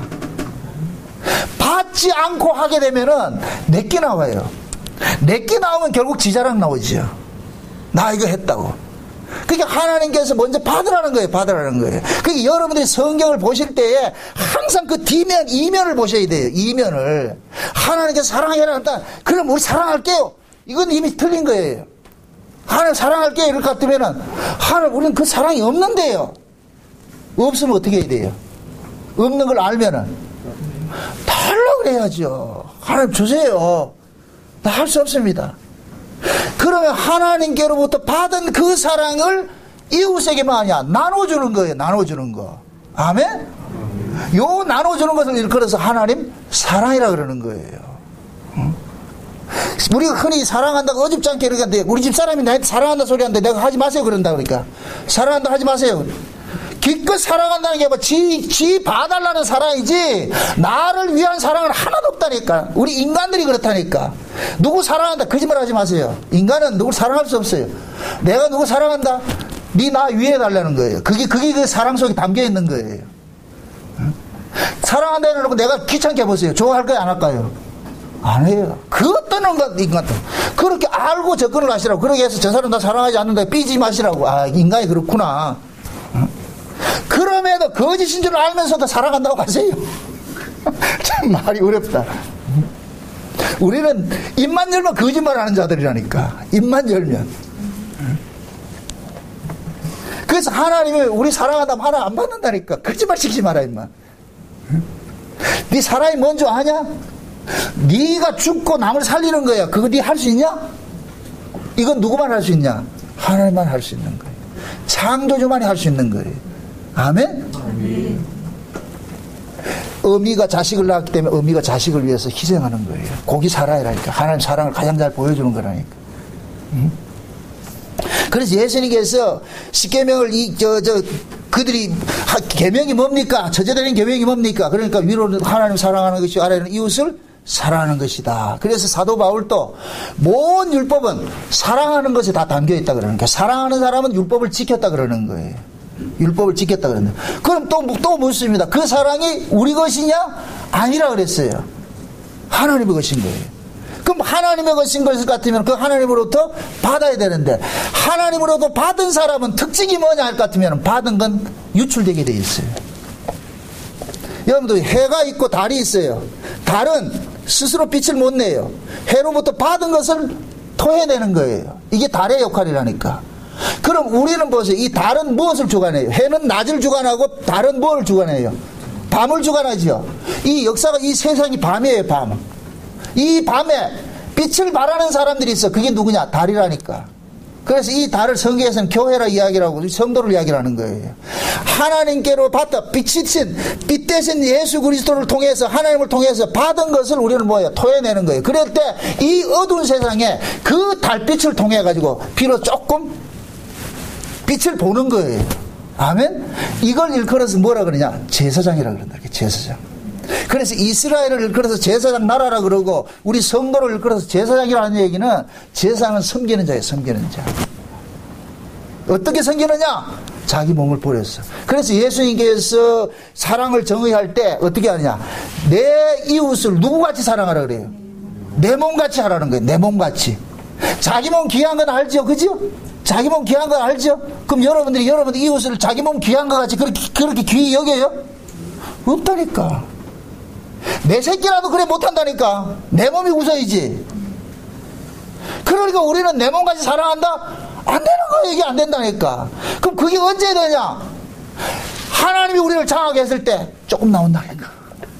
받지 않고 하게 되면은 내게 나와요. 내게 나오면 결국 지자랑 나오지요. 나 이거 했다고. 그러니까 하나님께서 먼저 받으라는 거예요. 받으라는 거예요. 그러니까 여러분들이 성경을 보실 때에 항상 그 뒤면, 이면을 보셔야 돼요. 이면을. 하나님께서 사랑해라 한다. 그럼 우리 사랑할게요. 이건 이미 틀린 거예요. 하나님 사랑할게요. 이럴 것 같으면은 하나님, 우리는 그 사랑이 없는데요. 없으면 어떻게 해야 돼요? 없는 걸 알면은 달라고 그래야죠. 하나님 주세요. 나 할 수 없습니다. 그러면 하나님께로부터 받은 그 사랑을 이웃에게만 아니야 나눠주는 거예요. 나눠주는 거. 아멘? 요 나눠주는 것을 일컬어서 하나님 사랑이라 그러는 거예요. 응? 우리가 흔히 사랑한다고 어줍지 않게 이러는데, 우리 집 사람이 나한테 사랑한다 소리 하는데 내가 하지 마세요 그런다 그러니까. 사랑한다 하지 마세요. 기껏 사랑한다는 게 뭐 지, 지 봐달라는 사랑이지 나를 위한 사랑은 하나도 없다니까. 우리 인간들이 그렇다니까. 누구 사랑한다 거짓말 하지 마세요. 인간은 누구를 사랑할 수 없어요. 내가 누구 사랑한다? 네 나 위해 달라는 거예요. 그게 그게 그 사랑 속에 담겨 있는 거예요. 응? 사랑한다 해놓고 내가 귀찮게 해보세요. 좋아할까요 안 할까요? 안 해요. 그것도는 것 인간도 그렇게 알고 접근을 하시라고. 그렇게 해서 저 사람 나 사랑하지 않는다 삐지 마시라고. 아, 인간이 그렇구나. 응? 그럼에도 거짓인 줄 알면서도 사랑한다고 하세요. 참 말이 어렵다. 우리는 입만 열면 거짓말하는 자들이라니까. 입만 열면. 그래서 하나님이 우리 사랑한다면 하나 안 받는다니까. 거짓말 시키지 마라 임마. 네 사랑이 뭔 줄 아냐? 네가 죽고 남을 살리는 거야. 그거 네 할 수 있냐? 이건 누구만 할 수 있냐? 하나님만 할 수 있는 거예요. 창조주만이 할 수 있는 거예요. 아멘? 아멘. 어미가 자식을 낳았기 때문에 어미가 자식을 위해서 희생하는 거예요. 고기 살아야라니까. 하나님 사랑을 가장 잘 보여주는 거라니까. 응? 그래서 예수님께서 십계명을 이 저 저 그들이 계명이 뭡니까? 저제되는 계명이 뭡니까? 그러니까 위로는 하나님 사랑하는 것이, 아래는 이웃을 사랑하는 것이다. 그래서 사도 바울도 모든 율법은 사랑하는 것이 다 담겨 있다 그러는 거예요. 사랑하는 사람은 율법을 지켰다 그러는 거예요. 율법을 지켰다 그러는 거예요. 그럼 또, 또 묻습니다. 그 사랑이 우리 것이냐? 아니라 그랬어요. 하나님의 것인 거예요. 그럼 하나님의 것인 것 같으면 그 하나님으로부터 받아야 되는데, 하나님으로부터 받은 사람은 특징이 뭐냐 할 것 같으면 받은 건 유출되게 돼 있어요. 여러분들, 해가 있고 달이 있어요. 달은 스스로 빛을 못 내요. 해로부터 받은 것을 토해내는 거예요. 이게 달의 역할이라니까. 그럼 우리는 보세요. 이 달은 무엇을 주관해요? 해는 낮을 주관하고 달은 무엇을 주관해요? 밤을 주관하죠. 이 역사가, 이 세상이 밤이에요. 밤. 이 밤에 빛을 발하는 사람들이 있어. 그게 누구냐? 달이라니까. 그래서 이 달을 성경에서는 교회라 이야기라고, 성도를 이야기하는 거예요. 하나님께로 받다 빛이신, 빛 대신 예수 그리스도를 통해서, 하나님을 통해서 받은 것을 우리는 뭐예요? 토해내는 거예요. 그럴 때 이 어두운 세상에 그 달빛을 통해 가지고 비로 조금 빛을 보는 거예요. 아멘? 이걸 일컬어서 뭐라 그러냐? 제사장이라 그런다. 제사장. 그래서 이스라엘을 일컬어서 제사장 나라라 그러고, 우리 성도를 일컬어서 제사장이라는 얘기는, 제사장은 섬기는 자예요. 섬기는 자. 어떻게 섬기느냐? 자기 몸을 버렸어. 그래서 예수님께서 사랑을 정의할 때 어떻게 하느냐? 내 이웃을 누구같이 사랑하라 그래요? 내 몸같이 하라는 거예요. 내 몸같이. 자기 몸 귀한 건 알죠? 그죠? 자기 몸 귀한 건 알죠? 그럼 여러분들이 여러분들 이웃을 자기 몸 귀한 것 같이 그렇게, 그렇게 귀히 여겨요? 없다니까. 내 새끼라도 그래 못한다니까. 내 몸이 웃어야지. 그러니까 우리는 내 몸같이 사랑한다? 안 되는 거야. 이게 안 된다니까. 그럼 그게 언제 되냐? 하나님이 우리를 장하게 했을 때 조금 나온다니까.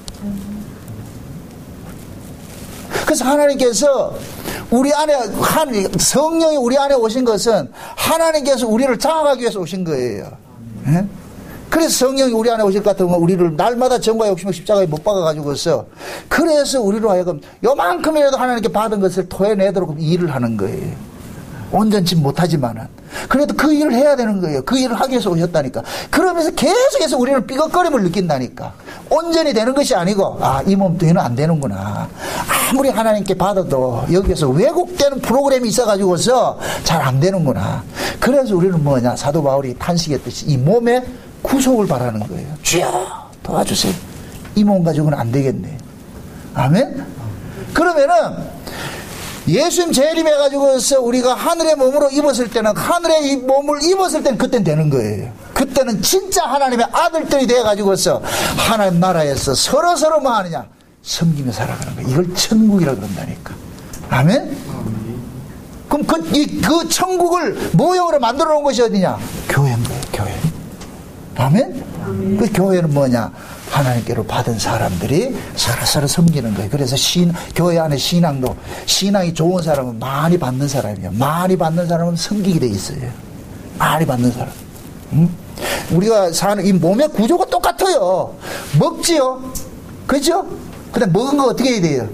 그래서 하나님께서 우리 안에, 한 성령이 우리 안에 오신 것은 하나님께서 우리를 장하기 위해서 오신 거예요. 네? 그래서 성령이 우리 안에 오실 것 같으면 우리를 날마다 정과 욕심을 십자가에 못 박아가지고서, 그래서 우리로 하여금 요만큼이라도 하나님께 받은 것을 토해내도록 일을 하는 거예요. 온전치 못하지만은. 그래도 그 일을 해야 되는 거예요. 그 일을 하기 위해서 오셨다니까. 그러면서 계속해서 우리는 삐걱거림을 느낀다니까. 온전히 되는 것이 아니고, 아, 이 몸뚱이는 안 되는구나. 아무리 하나님께 받아도 여기에서 왜곡되는 프로그램이 있어가지고서 잘 안 되는구나. 그래서 우리는 뭐냐? 사도 바울이 탄식했듯이 이 몸에 구속을 바라는 거예요. 주여 도와주세요. 이 몸 가지고는 안 되겠네. 아멘? 그러면은 예수님 재림해가지고서 우리가 하늘의 몸으로 입었을 때는, 하늘의 몸을 입었을 때는 그때는 되는 거예요. 그때는 진짜 하나님의 아들들이 돼가지고서 하나님 나라에서 서로서로 뭐 하느냐? 섬기며 살아가는 거예요. 이걸 천국이라 그런다니까. 아멘? 그럼 그, 이, 그 천국을 모형으로 만들어 놓은 것이 어디냐? 교회인 거예요. 교회. 아멘? 아멘. 그 교회는 뭐냐? 하나님께로 받은 사람들이 서로서로 섬기는 거예요. 그래서 신, 교회 안에 신앙도, 신앙이 좋은 사람은 많이 받는 사람이에요. 많이 받는 사람은 섬기게 돼 있어요. 많이 받는 사람. 응? 우리가 사는 이 몸의 구조가 똑같아요. 먹지요? 그죠? 근데 먹은 거 어떻게 해야 돼요?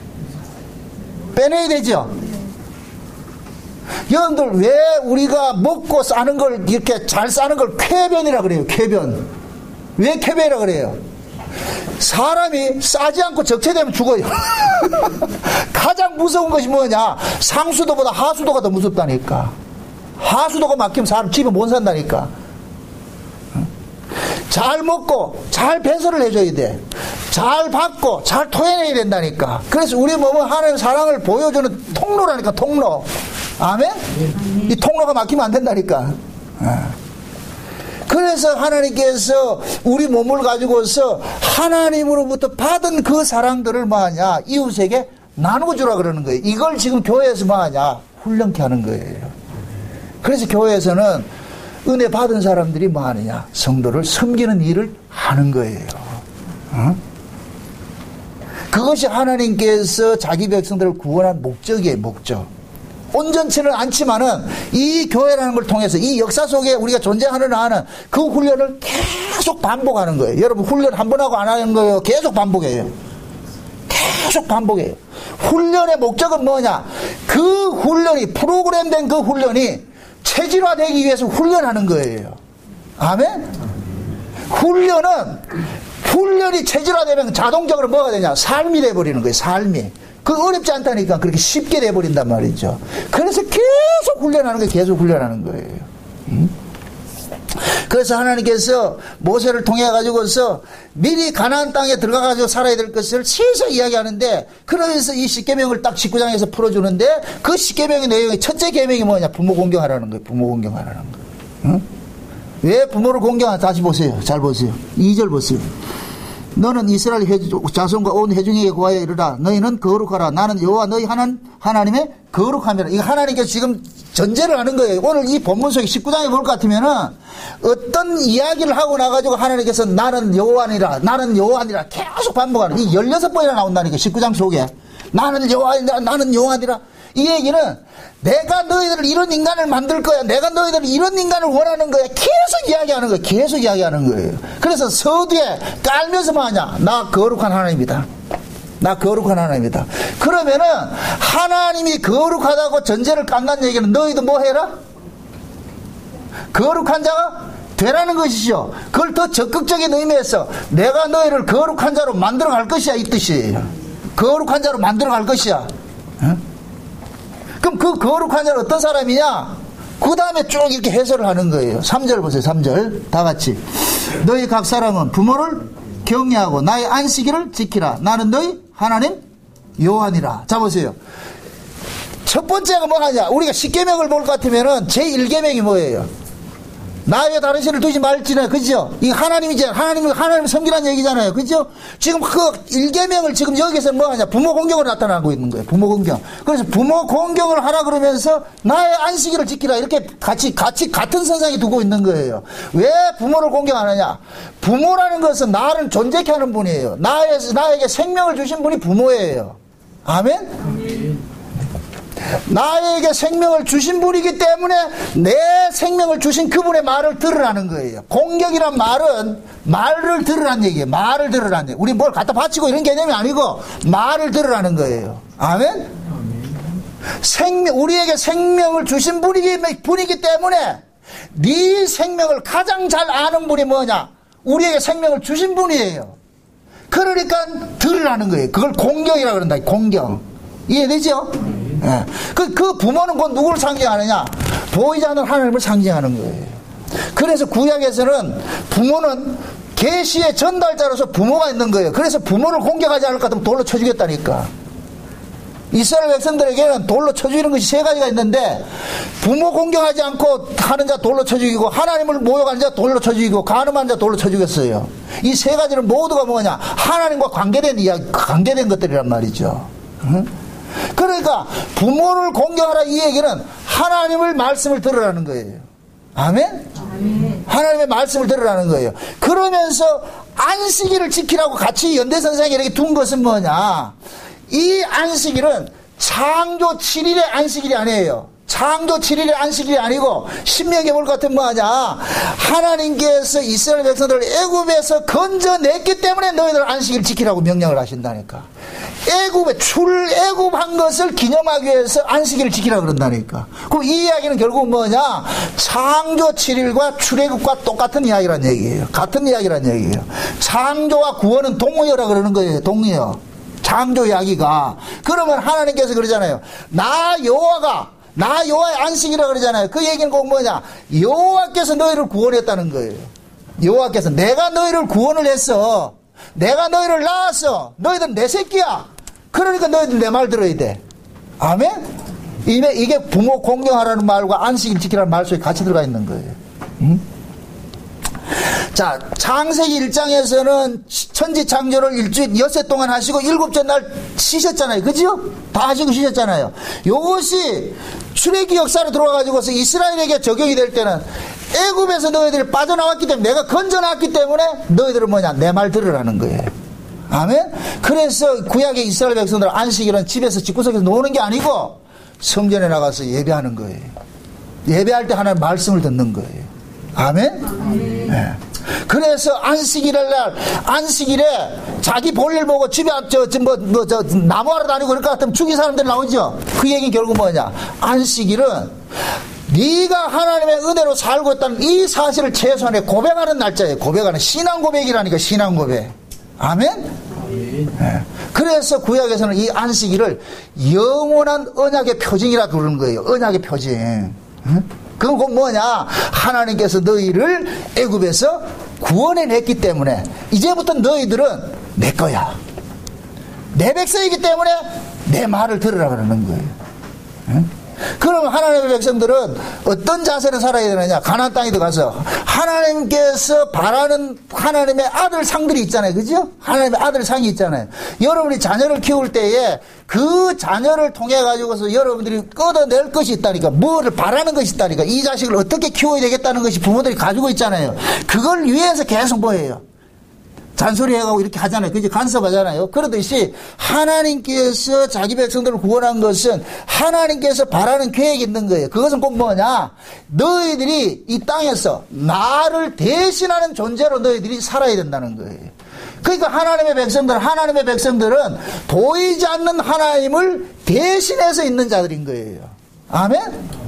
빼내야 되죠? 여러분들, 왜 우리가 먹고 싸는 걸, 이렇게 잘 싸는 걸 쾌변이라 그래요? 쾌변. 왜 쾌변이라 그래요? 사람이 싸지 않고 적체되면 죽어요. 가장 무서운 것이 뭐냐? 상수도보다 하수도가 더 무섭다니까. 하수도가 막히면 사람 집에 못 산다니까. 잘 먹고 잘 배설을 해줘야 돼. 잘 받고 잘 토해내야 된다니까. 그래서 우리 몸은 하나님의 사랑을 보여주는 통로라니까. 통로. 아멘? 이 통로가 막히면 안 된다니까. 그래서 하나님께서 우리 몸을 가지고서 하나님으로부터 받은 그 사랑들을 뭐하냐? 이웃에게 나누어주라 그러는 거예요. 이걸 지금 교회에서 뭐하냐? 훈련케 하는 거예요. 그래서 교회에서는 은혜 받은 사람들이 뭐하느냐? 성도를 섬기는 일을 하는 거예요. 어? 그것이 하나님께서 자기 백성들을 구원한 목적이에요. 목적. 온전치는 않지만은 이 교회라는 걸 통해서 이 역사 속에 우리가 존재하는 한은 그 훈련을 계속 반복하는 거예요. 여러분, 훈련 한 번 하고 안 하는 거예요. 계속 반복해요. 계속 반복해요. 훈련의 목적은 뭐냐? 그 훈련이, 프로그램된 그 훈련이 체질화되기 위해서 훈련하는 거예요. 아멘? 훈련은 훈련이 체질화되면 자동적으로 뭐가 되냐? 삶이 돼버리는 거예요. 삶이. 그 어렵지 않다니까 그렇게 쉽게 돼버린단 말이죠. 그래서 계속 훈련하는 거예요. 계속 훈련하는 거예요. 음? 그래서 하나님께서 모세를 통해 가지고서 미리 가나안 땅에 들어가 가지고 살아야 될 것을 세서 이야기하는데, 그러면서 이 십계명을 딱 십구 장에서 풀어주는데, 그 십계명의 내용의 첫째 계명이 뭐냐? 부모 공경하라는 거예요. 부모 공경하라는 거예요. 응? 왜 부모를 공경하냐? 다시 보세요. 잘 보세요. 이 절 보세요. 너는 이스라엘 자손과 온 회중에게 고하여 이르라. 너희는 거룩하라. 나는 여호와 너희 하나님, 하나님의 거룩함이라. 이거 하나님께서 지금 전제를 하는 거예요. 오늘 이 본문 속에 십구 장에 볼 것 같으면은 어떤 이야기를 하고 나가지고 하나님께서 나는 여호와니라, 나는 여호와니라 계속 반복하는, 이 열여섯 번이나 나온다니까 십구 장 속에. 나는 여호와니라, 나는 여호와니라. 이 얘기는 내가 너희들을 이런 인간을 만들 거야, 내가 너희들을 이런 인간을 원하는 거야, 계속 이야기하는 거예요. 계속 이야기하는 거예요. 그래서 서두에 깔면서 뭐 하냐? 나 거룩한 하나님이다. 나 거룩한 하나님이다. 그러면은 하나님이 거룩하다고 전제를 깐다는 얘기는 너희도 뭐 해라? 거룩한 자가 되라는 것이죠. 그걸 더 적극적인 의미에서 내가 너희를 거룩한 자로 만들어 갈 것이야, 이 뜻이에요. 거룩한 자로 만들어 갈 것이야. 응? 그럼 그 거룩한 자는 어떤 사람이냐? 그 다음에 쭉 이렇게 해설을 하는 거예요. 삼 절 보세요. 삼 절 다 같이. 너희 각 사람은 부모를 경외하고 나의 안식일을 지키라. 나는 너희 하나님 여호와니라. 자 보세요. 첫 번째가 뭐 하냐? 우리가 십계명을 볼 것 같으면은 제일 계명이 뭐예요? 나 외에 다른 신을 두지 말지나, 그죠? 이 하나님이잖아요. 하나님, 하나님 섬기라는 얘기잖아요. 그죠? 지금 그 일 계명을 지금 여기서 뭐 하냐? 부모 공경으로 나타나고 있는 거예요. 부모 공경. 그래서 부모 공경을 하라 그러면서 나의 안식일을 지키라. 이렇게 같이, 같이, 같은 선상에 두고 있는 거예요. 왜 부모를 공경하느냐? 부모라는 것은 나를 존재케 하는 분이에요. 나의, 나에게 생명을 주신 분이 부모예요. 아멘? 아멘. 나에게 생명을 주신 분이기 때문에 내 생명을 주신 그분의 말을 들으라는 거예요. 공경이란 말은 말을 들으라는 얘기예요. 말을 들으라는 얘기예요. 우리 뭘 갖다 바치고 이런 개념이 아니고 말을 들으라는 거예요. 아멘? 생명, 우리에게 생명을 주신 분이기, 분이기 때문에 네 생명을 가장 잘 아는 분이 뭐냐? 우리에게 생명을 주신 분이에요. 그러니까 들으라는 거예요. 그걸 공경이라고 그런다. 공경. 이해되죠? 예. 그, 그 부모는 곧 누구를 상징하느냐? 보이지 않는 하나님을 상징하는 거예요. 그래서 구약에서는 부모는 계시의 전달자로서 부모가 있는 거예요. 그래서 부모를 공격하지 않을 것 같으면 돌로 쳐 죽였다니까. 이스라엘 백성들에게는 돌로 쳐 죽이는 것이 세 가지가 있는데, 부모 공격하지 않고 하는 자 돌로 쳐 죽이고, 하나님을 모욕하는 자 돌로 쳐 죽이고, 간음하는 자 돌로 쳐 죽였어요. 이 세 가지는 모두가 뭐냐? 하나님과 관계된 이야기, 관계된 것들이란 말이죠. 응? 그러니까 부모를 공경하라, 이 얘기는 하나님을 말씀을 들으라는 거예요. 아멘? 아멘. 하나님의 말씀을 들으라는 거예요. 그러면서 안식일을 지키라고 같이 연대선상에 이렇게 둔 것은 뭐냐? 이 안식일은 창조 칠 일의 안식일이 아니에요. 창조 칠 일의 안식일이 아니고 신명기에 볼 것 같으면 뭐하냐? 하나님께서 이스라엘 백성들을 애굽에서 건져냈기 때문에 너희들 안식일 지키라고 명령을 하신다니까. 애굽에 출애굽한 것을 기념하기 위해서 안식일을 지키라고 그런다니까. 그럼 이 이야기는 결국 뭐냐? 창조 칠 일과 출애굽과 똑같은 이야기란 얘기예요. 같은 이야기란 얘기예요. 창조와 구원은 동의어라 그러는 거예요. 동의어. 창조 이야기가. 그러면 하나님께서 그러잖아요. 나 여호와가, 나 여호와의 안식이라 그러잖아요. 그 얘기는 꼭 뭐냐? 여호와께서 너희를 구원했다는 거예요. 여호와께서 내가 너희를 구원을 했어. 내가 너희를 낳았어. 너희들 내 새끼야. 그러니까 너희들 내 말 들어야 돼. 아멘? 이게, 이게 부모 공경하라는 말과 안식일 지키라는 말 속에 같이 들어가 있는 거예요. 응? 자, 창세기 일 장에서는 천지 창조를 일주일, 엿새 동안 하시고 일곱째 날 쉬셨잖아요. 그죠? 다 하시고 쉬셨잖아요. 요것이 출애굽 역사로 들어와가지고서 이스라엘에게 적용이 될 때는 애굽에서 너희들이 빠져나왔기 때문에, 내가 건져놨기 때문에 너희들은 뭐냐? 내 말 들으라는 거예요. 아멘? 그래서 구약의 이스라엘 백성들 안식일은 집에서 집구석에서 노는 게 아니고 성전에 나가서 예배하는 거예요. 예배할 때 하나님 말씀을 듣는 거예요. 아멘? 아멘. 네. 그래서 안식일날, 안식일에 자기 볼일 보고 집에, 저, 저, 뭐, 뭐, 저, 나무하러 다니고 그럴 것 같으면 죽인 사람들 나오죠? 그 얘기는 결국 뭐냐? 안식일은 네가 하나님의 은혜로 살고 있다는 이 사실을 최소한에 고백하는 날짜예요. 고백하는, 신앙 고백이라니까, 신앙 고백. 아멘? 네. 그래서 구약에서는 이 안식일을 영원한 언약의 표징이라 부르는 거예요. 언약의 표징. 응? 그건 곧 뭐냐? 하나님께서 너희를 애굽에서 구원해냈기 때문에 이제부터 너희들은 내 거야. 내 백성이기 때문에 내 말을 들으라 그러는 거예요. 응? 그럼 하나님의 백성들은 어떤 자세로 살아야 되느냐? 가나안 땅에 들어가서 하나님께서 바라는 하나님의 아들 상들이 있잖아요. 그죠? 하나님의 아들 상이 있잖아요. 여러분이 자녀를 키울 때에 그 자녀를 통해 가지고서 여러분들이 걷어낼 것이 있다니까. 뭐를 바라는 것이 있다니까. 이 자식을 어떻게 키워야 되겠다는 것이 부모들이 가지고 있잖아요. 그걸 위해서 계속 뭐예요? 잔소리 해가고 이렇게 하잖아요. 그지? 간섭하잖아요. 그러듯이 하나님께서 자기 백성들을 구원한 것은 하나님께서 바라는 계획이 있는 거예요. 그것은 꼭 뭐냐? 너희들이 이 땅에서 나를 대신하는 존재로 너희들이 살아야 된다는 거예요. 그러니까 하나님의 백성들, 하나님의 백성들은 보이지 않는 하나님을 대신해서 있는 자들인 거예요. 아멘?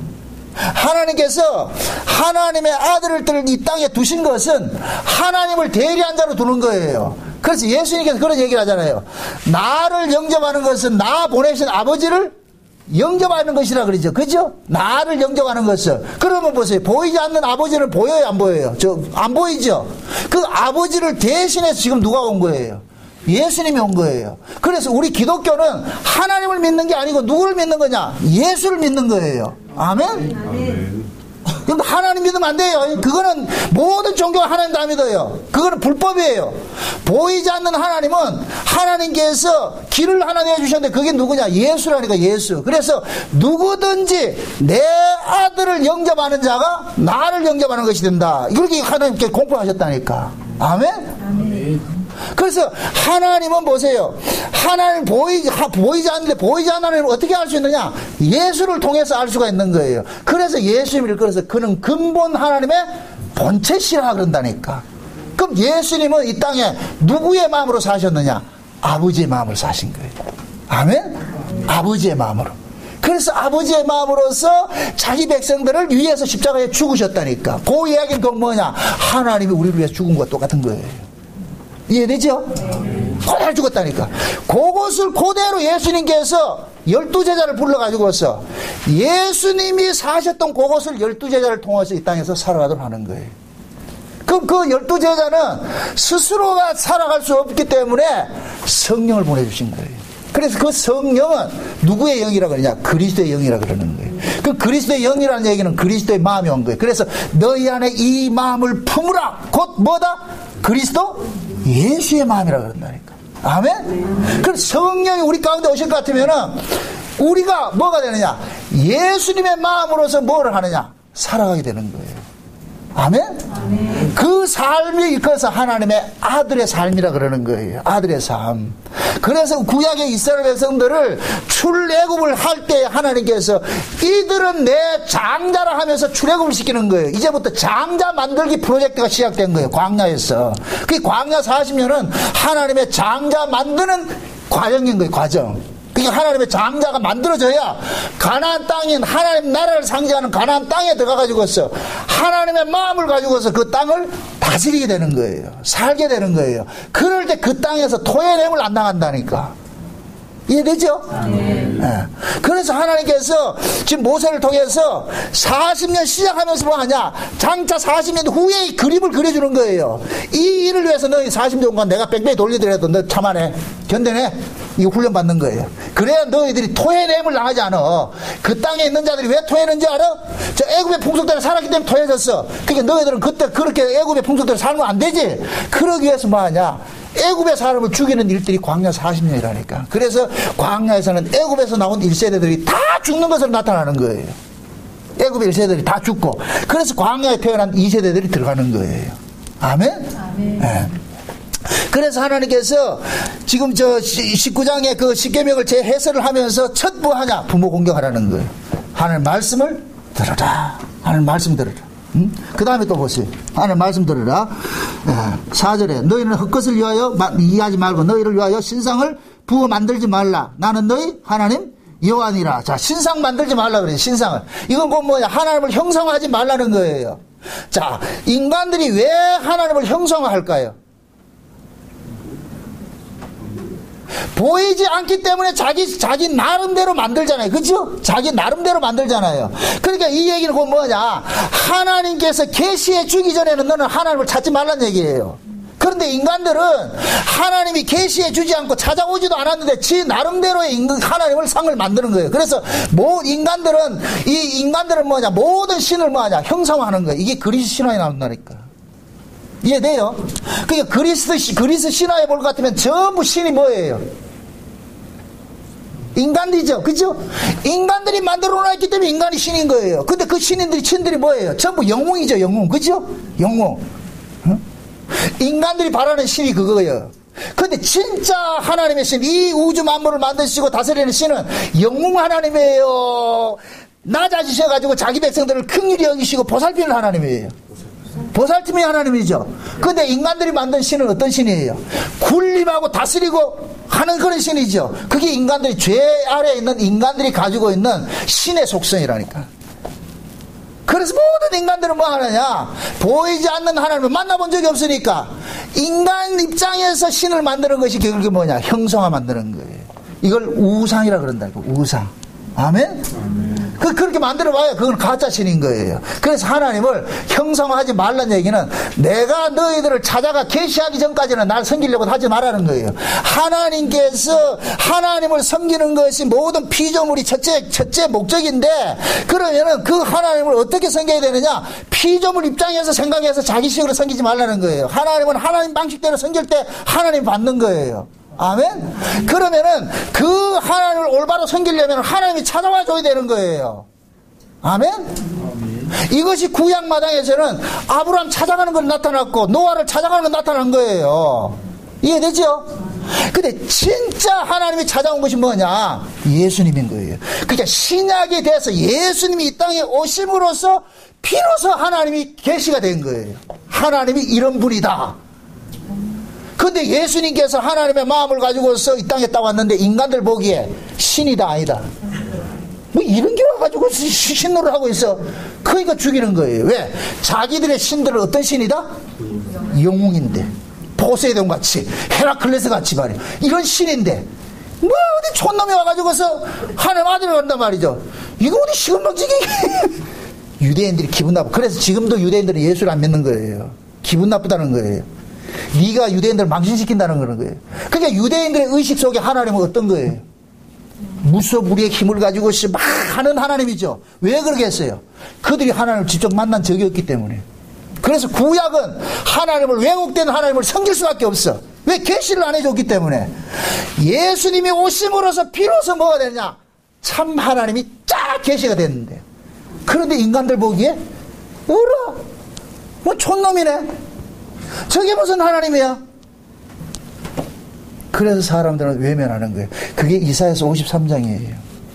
하나님께서 하나님의 아들을 이 땅에 두신 것은 하나님을 대리한 자로 두는 거예요. 그래서 예수님께서 그런 얘기를 하잖아요. 나를 영접하는 것은 나 보내신 아버지를 영접하는 것이라 그러죠. 그죠? 나를 영접하는 것은. 그러면 보세요. 보이지 않는 아버지는 보여요, 안 보여요? 저, 안 보이죠? 그 아버지를 대신해서 지금 누가 온 거예요? 예수님이 온 거예요. 그래서 우리 기독교는 하나님을 믿는 게 아니고 누구를 믿는 거냐? 예수를 믿는 거예요. 아멘? 아멘. 그럼 하나님 믿으면 안 돼요. 그거는 모든 종교가 하나님 다 믿어요. 그거는 불법이에요. 보이지 않는 하나님은 하나님께서 길을 하나 내주셨는데 그게 누구냐? 예수라니까, 예수. 그래서 누구든지 내 아들을 영접하는 자가 나를 영접하는 것이 된다. 이렇게 하나님께 공포하셨다니까. 아멘? 아멘. 그래서 하나님은 보세요. 하나님 보이지, 보이지 않는데 보이지 않는 하나님을 어떻게 알 수 있느냐? 예수를 통해서 알 수가 있는 거예요. 그래서 예수님을 그래서 그는 근본 하나님의 본체시라 그런다니까. 그럼 예수님은 이 땅에 누구의 마음으로 사셨느냐? 아버지의 마음으로 사신 거예요. 아멘? 아버지의 마음으로. 그래서 아버지의 마음으로서 자기 백성들을 위해서 십자가에 죽으셨다니까. 그 이야기는 그 뭐냐? 하나님이 우리를 위해서 죽은 것과 똑같은 거예요. 이해되죠? 그대로 죽었다니까. 그것을 그대로 예수님께서 열두 제자를 불러가지고서 예수님이 사셨던 그것을 열두 제자를 통해서 이 땅에서 살아가도록 하는 거예요. 그럼 그 열두 제자는 스스로가 살아갈 수 없기 때문에 성령을 보내주신 거예요. 그래서 그 성령은 누구의 영이라 그러냐? 그리스도의 영이라 그러는 거예요. 그 그리스도의 영이라는 얘기는 그리스도의 마음이 온 거예요. 그래서 너희 안에 이 마음을 품으라. 곧 뭐다? 그리스도? 예수의 마음이라 그런다니까. 아멘? 그럼 성령이 우리 가운데 오실 것 같으면은 우리가 뭐가 되느냐? 예수님의 마음으로서 뭐를 하느냐? 살아가게 되는 거예요. 아멘? 아멘. 그 삶이 이끌어서 하나님의 아들의 삶이라 그러는 거예요. 아들의 삶. 그래서 구약의 이스라엘 백성들을 출애굽을 할 때 하나님께서 이들은 내 장자라 하면서 출애굽을 시키는 거예요. 이제부터 장자 만들기 프로젝트가 시작된 거예요. 광야에서. 그 광야 사십 년은 하나님의 장자 만드는 과정인 거예요. 과정. 그러니까 하나님의 장자가 만들어져야 가나안 땅인 하나님 나라를 상징하는 가나안 땅에 들어가가지고서 하나님의 마음을 가지고서 그 땅을 다스리게 되는 거예요. 살게 되는 거예요. 그럴 때 그 땅에서 토해냄을 안 당한다니까. 이해되죠? 네. 그래서 하나님께서 지금 모세를 통해서 사십 년 시작하면서 뭐 하냐? 장차 사십 년 후에 이 그림을 그려주는 거예요. 이 일을 위해서 너희 사십 년 동안 내가 뺑뺑이 돌리더라도 너 참아내. 견뎌내. 이거 훈련 받는 거예요. 그래야 너희들이 토해냄을 당하지 않아. 그 땅에 있는 자들이 왜 토해는지 알아? 저 애굽의 풍속대로 살았기 때문에 토해졌어. 그러니까 너희들은 그때 그렇게 애굽의 풍속대로 살면 안 되지. 그러기 위해서 뭐 하냐? 애굽의 사람을 죽이는 일들이 광야 사십 년이라니까. 그래서 광야에서는 애굽에서 나온 일 세대들이 다 죽는 것으로 나타나는 거예요. 애굽의 일 세대들이 다 죽고, 그래서 광야에 태어난 이 세대들이 들어가는 거예요. 아멘? 아멘. 네. 그래서 하나님께서 지금 저 십구 장의 그 십계명을 재해설을 하면서 첫 뭐 하냐? 부모 공경하라는 거예요. 하나님 말씀을 들어라. 하나님 말씀 들어라. 음? 그 다음에 또 보세요. 하나님 말씀 들으라. 사 절에 너희는 헛것을 위하여 이해하지 말고 너희를 위하여 신상을 부어 만들지 말라. 나는 너희 하나님 여호와니라. 자, 신상 만들지 말라 그래요. 신상을. 이건 곧 뭐냐? 하나님을 형상화하지 말라는 거예요. 자, 인간들이 왜 하나님을 형상화할까요? 보이지 않기 때문에 자기, 자기 나름대로 만들잖아요. 그죠? 자기 나름대로 만들잖아요. 그러니까 이 얘기는 곧 뭐냐? 하나님께서 계시해 주기 전에는 너는 하나님을 찾지 말란 얘기예요. 그런데 인간들은 하나님이 계시해 주지 않고 찾아오지도 않았는데 지 나름대로의 하나님을 상을 만드는 거예요. 그래서 모 인간들은 이 인간들은 뭐냐? 모든 신을 뭐하냐? 형상화하는 거예요. 이게 그리스 신화에 나온다니까. 이해돼요? 그러니까 그리스 그리스 신화에 볼 것 같으면 전부 신이 뭐예요? 인간들이죠. 그죠? 인간들이 만들어 놨기 때문에 인간이 신인 거예요. 근데 그 신인들이 신들이 뭐예요? 전부 영웅이죠. 영웅. 그죠? 영웅. 응? 인간들이 바라는 신이 그거예요. 근데 진짜 하나님의 신, 이 우주 만물을 만드시고 다스리는 신은 영웅 하나님이에요. 낮아지셔가지고 자기 백성들을 긍휼히 여기시고 보살피는 하나님이에요. 보살핌이 하나님이죠. 근데 인간들이 만든 신은 어떤 신이에요? 군림하고 다스리고 하는 그런 신이죠. 그게 인간들이 죄 아래에 있는 인간들이 가지고 있는 신의 속성이라니까. 그래서 모든 인간들은 뭐 하느냐? 보이지 않는 하나님을 만나본 적이 없으니까 인간 입장에서 신을 만드는 것이 그게 뭐냐? 형성화 만드는 거예요. 이걸 우상이라 그런다니까. 우상. 아멘? 아멘. 그, 그렇게 만들어봐야 그건 가짜 신인 거예요. 그래서 하나님을 형성하지 말라는 얘기는 내가 너희들을 찾아가 계시하기 전까지는 날 섬기려고 하지 말라는 거예요. 하나님께서 하나님을 섬기는 것이 모든 피조물이 첫째, 첫째 목적인데 그러면은 그 하나님을 어떻게 섬겨야 되느냐? 피조물 입장에서 생각해서 자기식으로 섬기지 말라는 거예요. 하나님은 하나님 방식대로 섬길 때 하나님 받는 거예요. 아멘? 그러면은 그 하나님을 올바로 섬기려면 하나님이 찾아와 줘야 되는 거예요. 아멘? 아멘. 이것이 구약 마당에서는 아브라함 찾아가는 건 나타났고 노아를 찾아가는 건 나타난 거예요. 이해되죠? 근데 진짜 하나님이 찾아온 것이 뭐냐? 예수님인 거예요. 그러니까 신약에 대해서 예수님이 이 땅에 오심으로써 비로소 하나님이 계시가 된 거예요. 하나님이 이런 분이다. 근데 예수님께서 하나님의 마음을 가지고서 이 땅에 딱 왔는데 인간들 보기에 신이다 아니다. 뭐 이런 게 와가지고 신노를 하고 있어. 그러니까 죽이는 거예요. 왜? 자기들의 신들은 어떤 신이다? 영웅인데. 포세이돈 같이, 헤라클레스 같이 말이야. 이런 신인데. 뭐 어디 촌놈이 와가지고서 하나님 아들을 간단 말이죠. 이거 어디 시금방지기. 유대인들이 기분 나빠. 그래서 지금도 유대인들은 예수를 안 믿는 거예요. 기분 나쁘다는 거예요. 네가 유대인들을 망신시킨다는 그런 거예요. 그러니까 유대인들의 의식 속에 하나님은 어떤 거예요? 무소불위의 힘을 가지고 막 하는 하나님이죠. 왜 그렇게 했어요? 그들이 하나님을 직접 만난 적이 없기 때문에. 그래서 구약은 하나님을 왜곡된 하나님을 섬길 수밖에 없어. 왜? 계시를 안 해줬기 때문에. 예수님이 오심으로써 비로소 뭐가 되느냐? 참 하나님이 쫙 계시가 됐는데. 그런데 인간들 보기에 어라? 뭐 촌놈이네. 저게 무슨 하나님이야? 그래서 사람들은 외면하는 거예요. 그게 이사야서 오십삼 장이에요.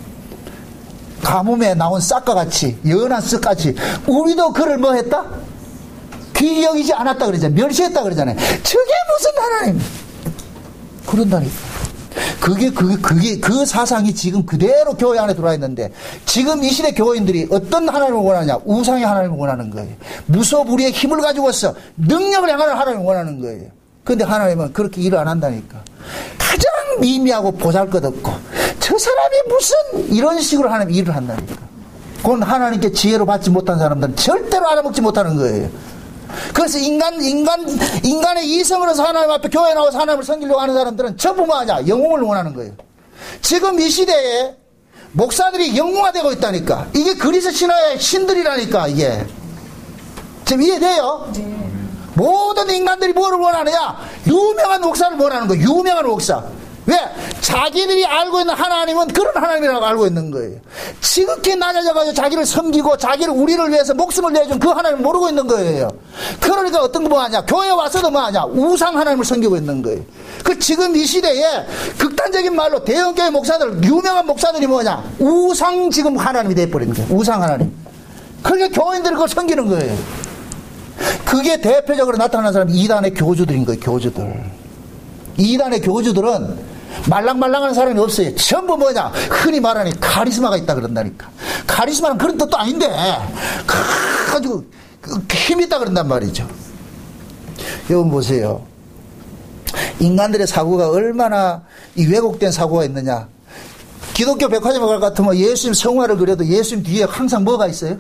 가뭄에 나온 싹과 같이, 연한 쓱같이 우리도 그를 뭐 했다? 귀히 여기지 않았다 그러잖아요. 멸시했다 그러잖아요. 저게 무슨 하나님? 그런다니까. 그게, 그게, 그게, 그 사상이 지금 그대로 교회 안에 들어와 있는데, 지금 이 시대 교인들이 어떤 하나님을 원하냐? 우상의 하나님을 원하는 거예요. 무소불위의 힘을 가지고서 능력을 향하는 하나님을 원하는 거예요. 근데 하나님은 그렇게 일을 안 한다니까. 가장 미미하고 보잘것없고, 저 사람이 무슨 이런 식으로 하나님 일을 한다니까. 그건 하나님께 지혜로 받지 못한 사람들은 절대로 알아먹지 못하는 거예요. 그래서 인간, 인간, 인간의 이성으로서 하나님 앞에 교회 나와서 하나님을 섬기려고 하는 사람들은 전부 뭐하냐? 영웅을 원하는 거예요. 지금 이 시대에 목사들이 영웅화되고 있다니까. 이게 그리스 신화의 신들이라니까, 이게. 지금 이해돼요? 네. 모든 인간들이 뭐를 원하느냐? 유명한 목사를 원하는 거예요. 유명한 목사. 왜? 자기들이 알고 있는 하나님은 그런 하나님이라고 알고 있는 거예요. 지극히 낮아져가지고 자기를 섬기고 자기를 우리를 위해서 목숨을 내준 그 하나님을 모르고 있는 거예요. 그러니까 어떤 거 뭐하냐? 교회 와서도 뭐하냐? 우상 하나님을 섬기고 있는 거예요. 그 지금 이 시대에 극단적인 말로 대형교회 목사들, 유명한 목사들이 뭐냐? 우상 지금 하나님이 돼버리는 거예요. 우상 하나님. 그러니까 교인들이 그걸 섬기는 거예요. 그게 대표적으로 나타나는 사람이 이단의 교주들인 거예요. 교주들. 이단의 교주들은 말랑말랑하는 사람이 없어요. 전부 뭐냐? 흔히 말하는 카리스마가 있다 그런다니까. 카리스마는 그런 뜻도 아닌데 아주 힘이 있다 그런단 말이죠. 여러분 보세요. 인간들의 사고가 얼마나 이 왜곡된 사고가 있느냐. 기독교 백화점에 갈 것 같으면 예수님 성화를 그려도 예수님 뒤에 항상 뭐가 있어요?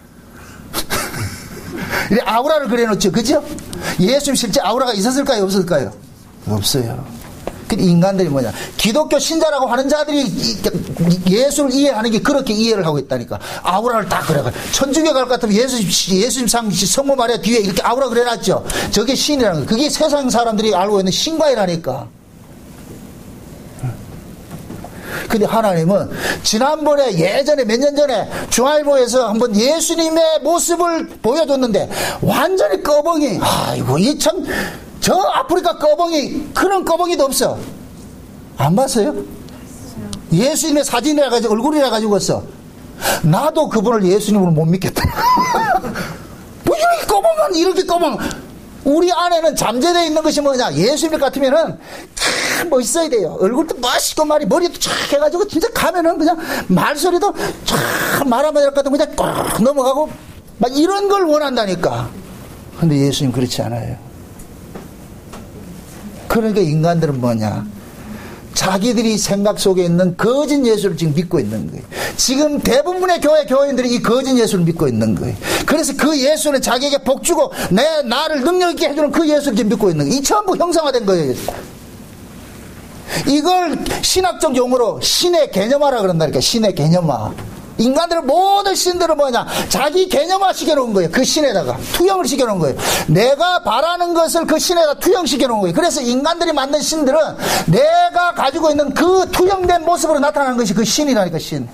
아우라를 그려놓죠. 그죠? 예수님 실제 아우라가 있었을까요? 없었을까요? 없어요. 근데 인간들이 뭐냐. 기독교 신자라고 하는 자들이 예수를 이해하는 게 그렇게 이해를 하고 있다니까. 아우라를 딱 그려가. 천주교 갈 것 같으면 예수, 예수님 상, 성모 마리아 뒤에 이렇게 아우라 그려놨죠. 저게 신이라는 거예요. 그게 세상 사람들이 알고 있는 신과이라니까. 근데 하나님은 지난번에 예전에 몇 년 전에 중앙일보에서 한번 예수님의 모습을 보여줬는데 완전히 꺼벙이, 아이고 이 참 저 아프리카 꺼벙이 그런 꺼벙이도 없어. 안 봤어요? 예수님의 사진이라 가지고 얼굴이라 가지고 있어. 나도 그분을 예수님으로 못 믿겠다. 뭐 이렇게 꺼벙은 이렇게 꺼벙. 우리 안에는 잠재되어 있는 것이 뭐냐. 예수님 같으면은 참 멋있어야 돼요. 얼굴도 멋있고 말이 머리도 쫙 해가지고 진짜 가면은 그냥 말소리도 쫙 말하면 될 것 같으면 그냥 꽉 넘어가고 막 이런 걸 원한다니까. 근데 예수님 그렇지 않아요. 그러니까 인간들은 뭐냐. 자기들이 생각 속에 있는 거짓 예수를 지금 믿고 있는 거예요. 지금 대부분의 교회 교인들이 이 거짓 예수를 믿고 있는 거예요. 그래서 그 예수는 자기에게 복 주고 내 나를 능력 있게 해주는 그 예수를 지금 믿고 있는 거예요. 이 전부 형상화된 거예요. 이걸 신학적 용어로 신의 개념화라 그런다니까. 신의 개념화. 인간들은 모든 신들은 뭐냐, 자기 개념화 시켜놓은 거예요. 그 신에다가 투영을 시켜놓은 거예요. 내가 바라는 것을 그 신에다 투영시켜놓은 거예요. 그래서 인간들이 만든 신들은 내가 가지고 있는 그 투영된 모습으로 나타나는 것이 그 신이라니까. 신.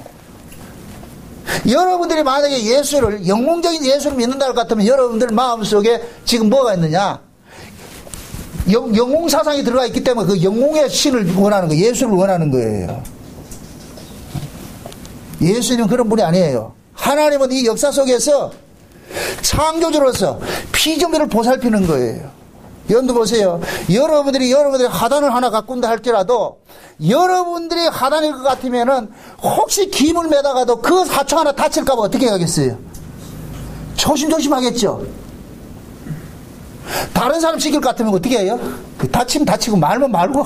여러분들이 만약에 예수를, 영웅적인 예수를 믿는다 할 것 같으면 여러분들 마음속에 지금 뭐가 있느냐, 영, 영웅 사상이 들어가 있기 때문에 그 영웅의 신을 원하는 거예요. 예수를 원하는 거예요. 예수님은 그런 분이 아니에요. 하나님은 이 역사 속에서 창조주로서 피조물을 보살피는 거예요. 여러분들 보세요. 여러분들이 여러분들이 하단을 하나 가꾼다 할지라도 여러분들이 하단일 것 같으면은 혹시 김을 매다가도 그 하청 하나 다칠까봐 어떻게 하겠어요? 조심조심 하겠죠. 다른 사람 시킬 것 같으면 어떻게 해요? 다치면 다치고 말면 말고.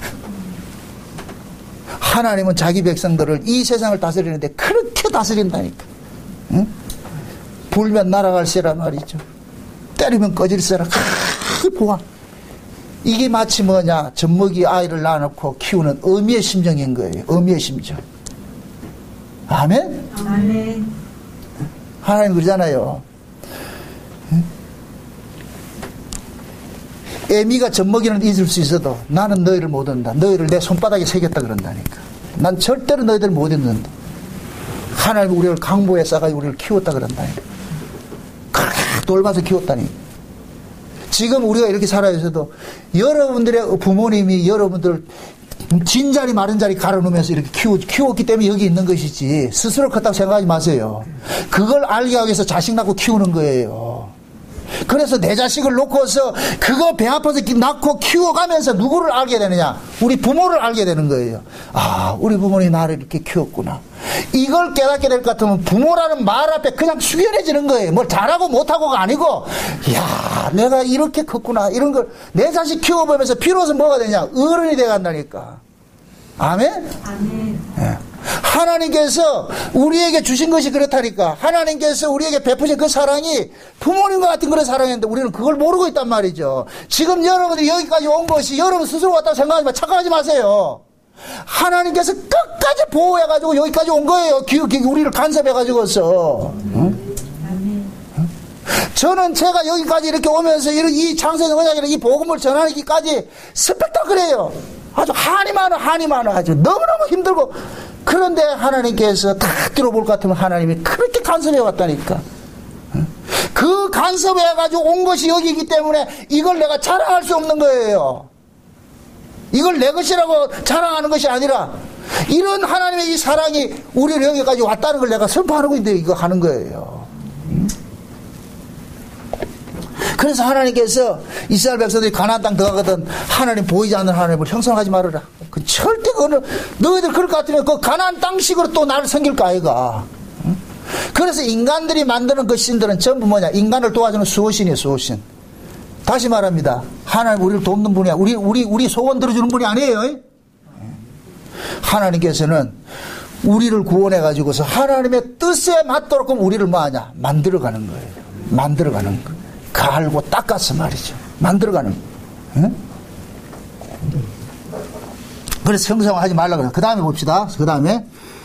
하나님은 자기 백성들을, 이 세상을 다스리는데 그렇게 다스린다니까. 응? 불면 날아갈세라 말이죠. 때리면 꺼질세라. 그 보아. 이게 마치 뭐냐, 젖먹이 아이를 낳아놓고 키우는 어미의 심정인 거예요. 어미의 심정. 아멘? 아멘. 하나님 그러잖아요. 응? 애미가 젖먹이는 있을 수 있어도 나는 너희를 못 얻는다. 너희를 내 손바닥에 새겼다 그런다니까. 난 절대로 너희들 못 얻는다. 하나님 우리를 강보에 싸가지고 우리를 키웠다 그런다니까. 그렇게 돌봐서 키웠다니. 지금 우리가 이렇게 살아 있어도 여러분들의 부모님이 여러분들 진자리 마른 자리 가려놓으면서 이렇게 키워, 키웠기 때문에 여기 있는 것이지 스스로 컸다고 생각하지 마세요. 그걸 알게 하기 위해서 자식 낳고 키우는 거예요. 그래서 내 자식을 놓고서 그거 배 아파서 낳고 키워가면서 누구를 알게 되느냐? 우리 부모를 알게 되는 거예요. 아, 우리 부모님이 나를 이렇게 키웠구나. 이걸 깨닫게 될 것 같으면 부모라는 말 앞에 그냥 숙연해지는 거예요. 뭘 잘하고 못하고가 아니고, 이야, 내가 이렇게 컸구나. 이런 걸 내 자식 키워보면서 비로소 뭐가 되냐? 어른이 돼간다니까. 아멘? 아멘. 예. 하나님께서 우리에게 주신 것이 그렇다니까. 하나님께서 우리에게 베푸신 그 사랑이 부모님과 같은 그런 사랑인데 우리는 그걸 모르고 있단 말이죠. 지금 여러분들이 여기까지 온 것이 여러분 스스로 왔다고 생각하지 마. 착각하지 마세요. 하나님께서 끝까지 보호해가지고 여기까지 온 거예요. 기억이 우리를 간섭해가지고서. 응? 저는 제가 여기까지 이렇게 오면서 이 장세의 언약이라는 이 복음을 전하기까지 스펙타클해요. 아주 한이 많아, 한이 많아. 아주 너무너무 힘들고. 그런데 하나님께서 다 들어볼 것 같으면 하나님이 그렇게 간섭해 왔다니까. 그 간섭해가지고 온 것이 여기이기 때문에 이걸 내가 자랑할 수 없는 거예요. 이걸 내 것이라고 자랑하는 것이 아니라 이런 하나님의 이 사랑이 우리를 여기까지 왔다는 걸 내가 선포하는 건데 이거 하는 거예요. 그래서 하나님께서 이스라엘 백성들이 가나안 땅 들어가거든 하나님 보이지 않는 하나님을 형성하지 말아라. 그 절대 그거는 너희들 그럴 것 같으면 그 가나안 땅식으로 또 나를 섬길 거 아이가. 그래서 인간들이 만드는 그 신들은 전부 뭐냐, 인간을 도와주는 수호신이에요. 수호신. 다시 말합니다. 하나님 우리를 돕는 분이야. 우리 우리 우리 소원 들어주는 분이 아니에요. 하나님께서는 우리를 구원해 가지고서 하나님의 뜻에 맞도록 우리를 뭐하냐? 만들어가는 거예요. 만들어가는 거. 갈고 닦아서 말이죠. 만들어가는 거. 응? 그래서 형상화하지 말라 그래요. 그 다음에 봅시다. 그 다음에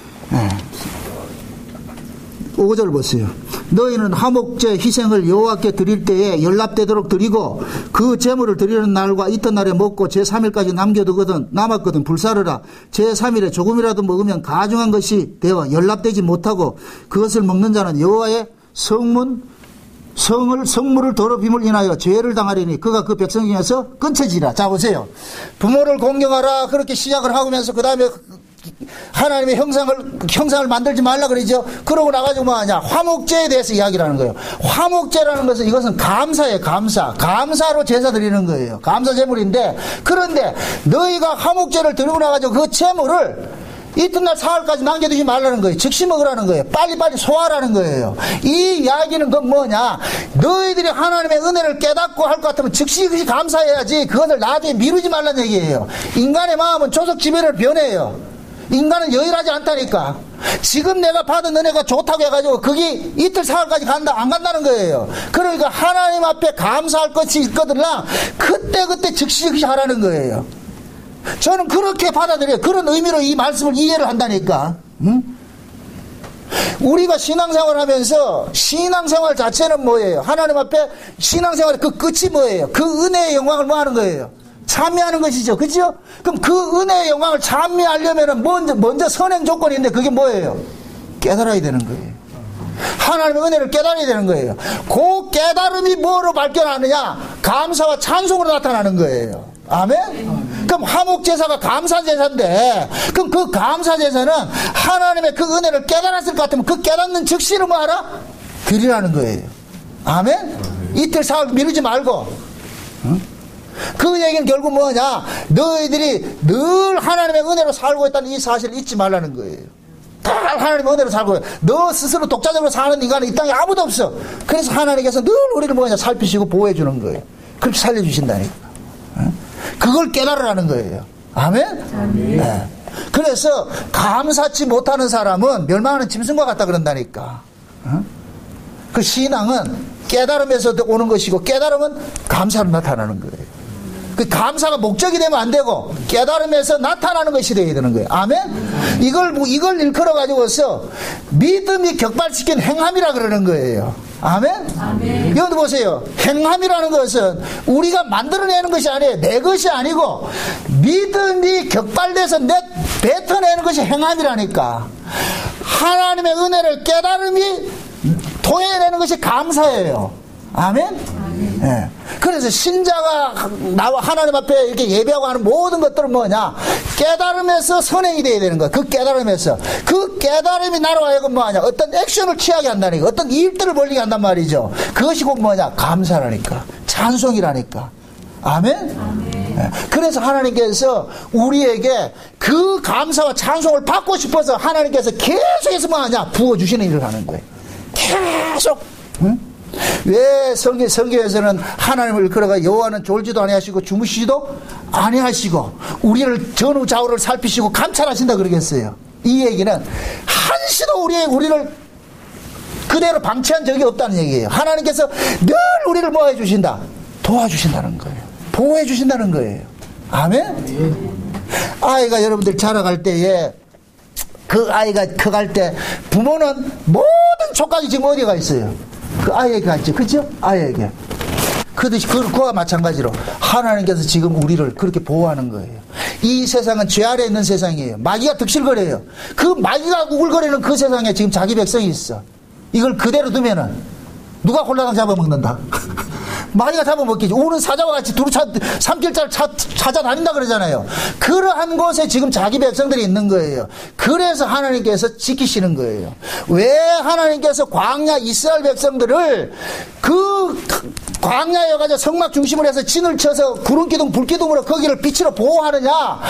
오 절 보세요. 너희는 화목제 희생을 여호와께 드릴 때에 연납되도록 드리고 그 제물을 드리는 날과 이튿날에 먹고 제삼 일까지 남겨두거든 남았거든 불사르라. 제삼 일에 조금이라도 먹으면 가중한 것이 되어 연납되지 못하고 그것을 먹는 자는 여호와의 성문 성을 성물을 더럽힘을 인하여 죄를 당하리니 그가 그 백성 중에서 끊쳐지라. 자 보세요. 부모를 공경하라 그렇게 시작을 하면서 그 다음에 하나님의 형상을 형상을 만들지 말라 그러죠. 그러고 나가지고 뭐하냐? 화목제에 대해서 이야기를 하는 거예요. 화목제라는 것은 이것은 감사예요. 감사. 감사로 제사 드리는 거예요. 감사 제물인데 그런데 너희가 화목제를 드리고 나가지고 그 제물을 이튿날 사흘까지 남겨두지 말라는 거예요. 즉시 먹으라는 거예요. 빨리빨리 소화하라는 거예요. 이 이야기는 그 뭐냐? 너희들이 하나님의 은혜를 깨닫고 할 것 같으면 즉시 즉시 감사해야지 그것을 나중에 미루지 말라는 얘기예요. 인간의 마음은 조석지배를 변해요. 인간은 여일하지 않다니까. 지금 내가 받은 은혜가 좋다고 해가지고 그게 이틀 사흘까지 간다 안 간다는 거예요. 그러니까 하나님 앞에 감사할 것이 있거든요. 그때그때 즉시 즉시 하라는 거예요. 저는 그렇게 받아들여요. 그런 의미로 이 말씀을 이해를 한다니까. 응? 우리가 신앙생활 하면서 신앙생활 자체는 뭐예요? 하나님 앞에 신앙생활의 그 끝이 뭐예요? 그 은혜의 영광을 뭐 하는 거예요? 찬미하는 것이죠. 그죠? 그럼 그 은혜의 영광을 찬미하려면 먼저, 먼저 선행 조건이 있는데 그게 뭐예요? 깨달아야 되는 거예요. 하나님의 은혜를 깨달아야 되는 거예요. 그 깨달음이 뭐로 발견하느냐? 감사와 찬송으로 나타나는 거예요. 아멘? 아멘. 그럼 화목제사가 감사제사인데 그럼 그 감사제사는 하나님의 그 은혜를 깨달았을 것 같으면 그 깨닫는 즉시를 뭐 하라? 드리라는 거예요. 아멘? 아멘. 이틀 사흘 미루지 말고. 응? 그 얘기는 결국 뭐냐? 너희들이 늘 하나님의 은혜로 살고 있다는 이 사실을 잊지 말라는 거예요. 다 하나님의 은혜로 살고 있어요. 너 스스로 독자적으로 사는 인간은 이 땅에 아무도 없어. 그래서 하나님께서 늘 우리를 뭐냐? 살피시고 보호해 주는 거예요. 그렇게 살려주신다니까. 그걸 깨달으라는 거예요. 아멘? 아멘. 네. 그래서 감사치 못하는 사람은 멸망하는 짐승과 같다 그런다니까. 그 신앙은 깨달음에서 오는 것이고 깨달음은 감사로 나타나는 거예요. 그 감사가 목적이 되면 안 되고 깨달음에서 나타나는 것이 되어야 되는 거예요. 아멘? 이걸 이걸 일컬어 가지고서 믿음이 격발시킨 행함이라 그러는 거예요. 아멘? 아멘. 여기 보세요. 행함이라는 것은 우리가 만들어내는 것이 아니에요. 내 것이 아니고 믿음이 격발돼서 내 뱉어내는 것이 행함이라니까. 하나님의 은혜를 깨달음이 토해내는 것이 감사예요. 아멘? 아멘. 네. 그래서 신자가 나와 하나님 앞에 이렇게 예배하고 하는 모든 것들은 뭐냐? 깨달음에서 선행이 되어야 되는 거야. 그 깨달음에서. 그 깨달음이 나로 하여금 뭐하냐? 어떤 액션을 취하게 한다니까. 어떤 일들을 벌리게 한단 말이죠. 그것이 곧 뭐냐? 감사라니까. 찬송이라니까. 아멘? 아멘. 네. 그래서 하나님께서 우리에게 그 감사와 찬송을 받고 싶어서 하나님께서 계속해서 뭐하냐? 부어주시는 일을 하는 거예요. 계속. 응? 왜 성경, 성경에서는 하나님을 일컬어가 여호와는 졸지도 아니하시고 주무시지도 아니하시고 우리를 전후 좌우를 살피시고 감찰하신다 그러겠어요. 이 얘기는 한시도 우리의 우리를 그대로 방치한 적이 없다는 얘기예요. 하나님께서 늘 우리를 뭐 해주신다? 도와주신다는 거예요. 보호해 주신다는 거예요. 아멘? 아이가 여러분들 자라갈 때에 그 아이가 커갈 때 부모는 모든 촉각이 지금 어디에 가 있어요? 그 아이에게 가 있죠. 그죠? 아이에게. 그듯이 그, 그와 마찬가지로 하나님께서 지금 우리를 그렇게 보호하는 거예요. 이 세상은 죄 아래 있는 세상이에요. 마귀가 득실거려요. 그 마귀가 우글거리는 그 세상에 지금 자기 백성이 있어. 이걸 그대로 두면은 누가 홀라당 잡아먹는다? 마귀가 잡아먹겠지. 우는 사자와 같이 두루 찾, 삼킬자를 찾, 찾아다닌다 그러잖아요. 그러한 곳에 지금 자기 백성들이 있는 거예요. 그래서 하나님께서 지키시는 거예요. 왜 하나님께서 광야 이스라엘 백성들을 그 광야에 가서 성막 중심으로 해서 진을 쳐서 구름기둥 불기둥으로 거기를 빛으로 보호하느냐?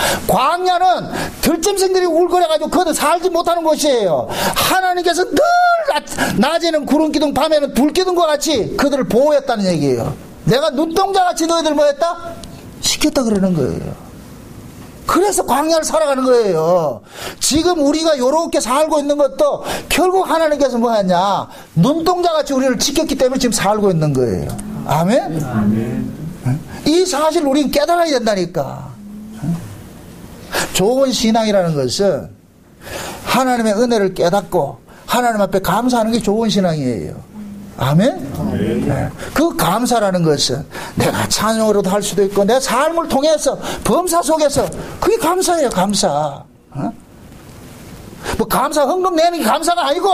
광야는 들짐승들이 울거려가지고 거기서 살지 못하는 곳이에요. 하나님께서 늘 낮에는 구름기둥 밤에는 불기둥과 같이 그들을 보호했다는 얘기예요. 내가 눈동자같이 너희들 뭐 했다? 시켰다 그러는 거예요. 그래서 광야를 살아가는 거예요. 지금 우리가 요렇게 살고 있는 것도 결국 하나님께서 뭐 하냐? 눈동자같이 우리를 지켰기 때문에 지금 살고 있는 거예요. 아멘? 아멘. 이 사실을 우리는 깨달아야 된다니까. 좋은 신앙이라는 것은 하나님의 은혜를 깨닫고 하나님 앞에 감사하는 게 좋은 신앙이에요. 아멘? 아멘. 네. 그 감사라는 것은 내가 찬양으로도 할 수도 있고 내 삶을 통해서 범사 속에서 그게 감사예요. 감사. 어? 뭐 감사 헌금 내는 게 감사가 아니고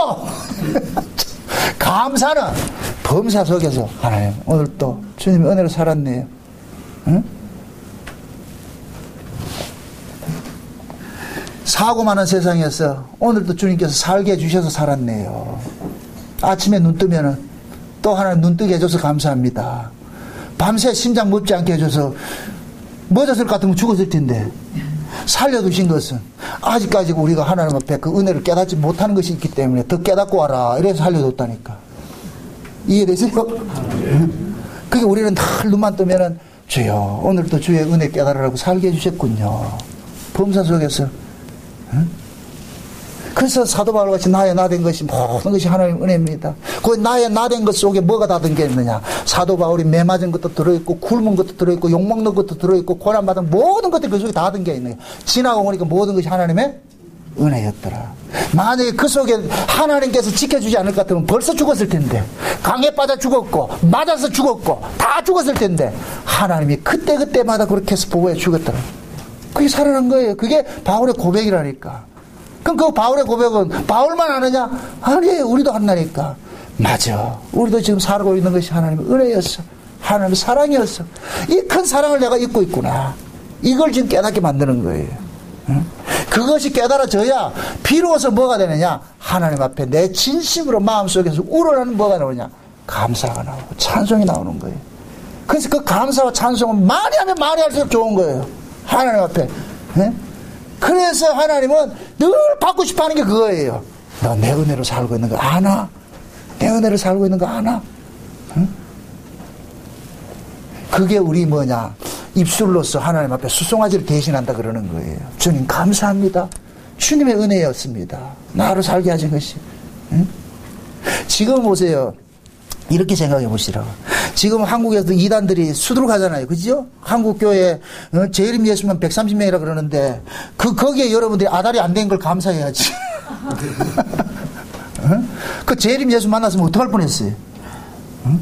감사는 범사 속에서 하나님 오늘 또 주님의 은혜로 살았네요. 응? 사고 많은 세상에서 오늘도 주님께서 살게 해주셔서 살았네요. 아침에 눈 뜨면은 또 하나님 눈 뜨게 해줘서 감사합니다. 밤새 심장 멎지 않게 해줘서 멎었을 것 같으면 죽었을 텐데 살려두신 것은 아직까지 우리가 하나님 앞에 그 은혜를 깨닫지 못하는 것이 있기 때문에 더 깨닫고 와라 이래서 살려뒀다니까. 이해되세요? 그게 우리는 늘 눈만 뜨면은 주여 오늘도 주의 은혜 깨달으라고 살게 해주셨군요. 범사 속에서. 응? 그래서 사도 바울같이 나의 나된 것이 모든 것이 하나님 은혜입니다. 그 나의 나된 것 속에 뭐가 다 든 게 있느냐? 사도 바울이 매 맞은 것도 들어있고 굶은 것도 들어있고 욕먹는 것도 들어있고 고난받은 모든 것들이 그 속에 다 든 게 있는 거예요. 지나고 보니까 모든 것이 하나님의 은혜였더라. 만약에 그 속에 하나님께서 지켜주지 않을 것 같으면 벌써 죽었을 텐데, 강에 빠져 죽었고 맞아서 죽었고 다 죽었을 텐데 하나님이 그때그때마다 그렇게 해서 보호해 주겠더라. 그게 살아난 거예요. 그게 바울의 고백이라니까. 그럼 그 바울의 고백은 바울만 아느냐? 아니에요. 우리도 한다니까. 맞아. 우리도 지금 살고 있는 것이 하나님의 은혜였어. 하나님의 사랑이었어. 이 큰 사랑을 내가 잊고 있구나. 이걸 지금 깨닫게 만드는 거예요. 응? 그것이 깨달아져야 비로소 뭐가 되느냐? 하나님 앞에 내 진심으로 마음속에서 우러나는 뭐가 나오냐? 감사가 나오고 찬송이 나오는 거예요. 그래서 그 감사와 찬송은 많이 하면 많이 할수록 좋은 거예요. 하나님 앞에. 응? 그래서 하나님은 늘 받고 싶어 하는 게 그거예요. 너 내 은혜로 살고 있는 거 아나? 내 은혜로 살고 있는 거 아나? 응? 그게 우리 뭐냐? 입술로서 하나님 앞에 수송아지를 대신한다 그러는 거예요. 주님 감사합니다. 주님의 은혜였습니다. 나로 살게 하신 것이. 응? 지금 보세요. 이렇게 생각해 보시라고. 지금 한국에서 이단들이 수두룩하잖아요. 그죠? 한국교회 재림 예수만 백삼십 명이라 그러는데 그 거기에 여러분들이 아달이 안 된 걸 감사해야지. 응? 그 재림 예수 만났으면 어떡할 뻔했어요. 응?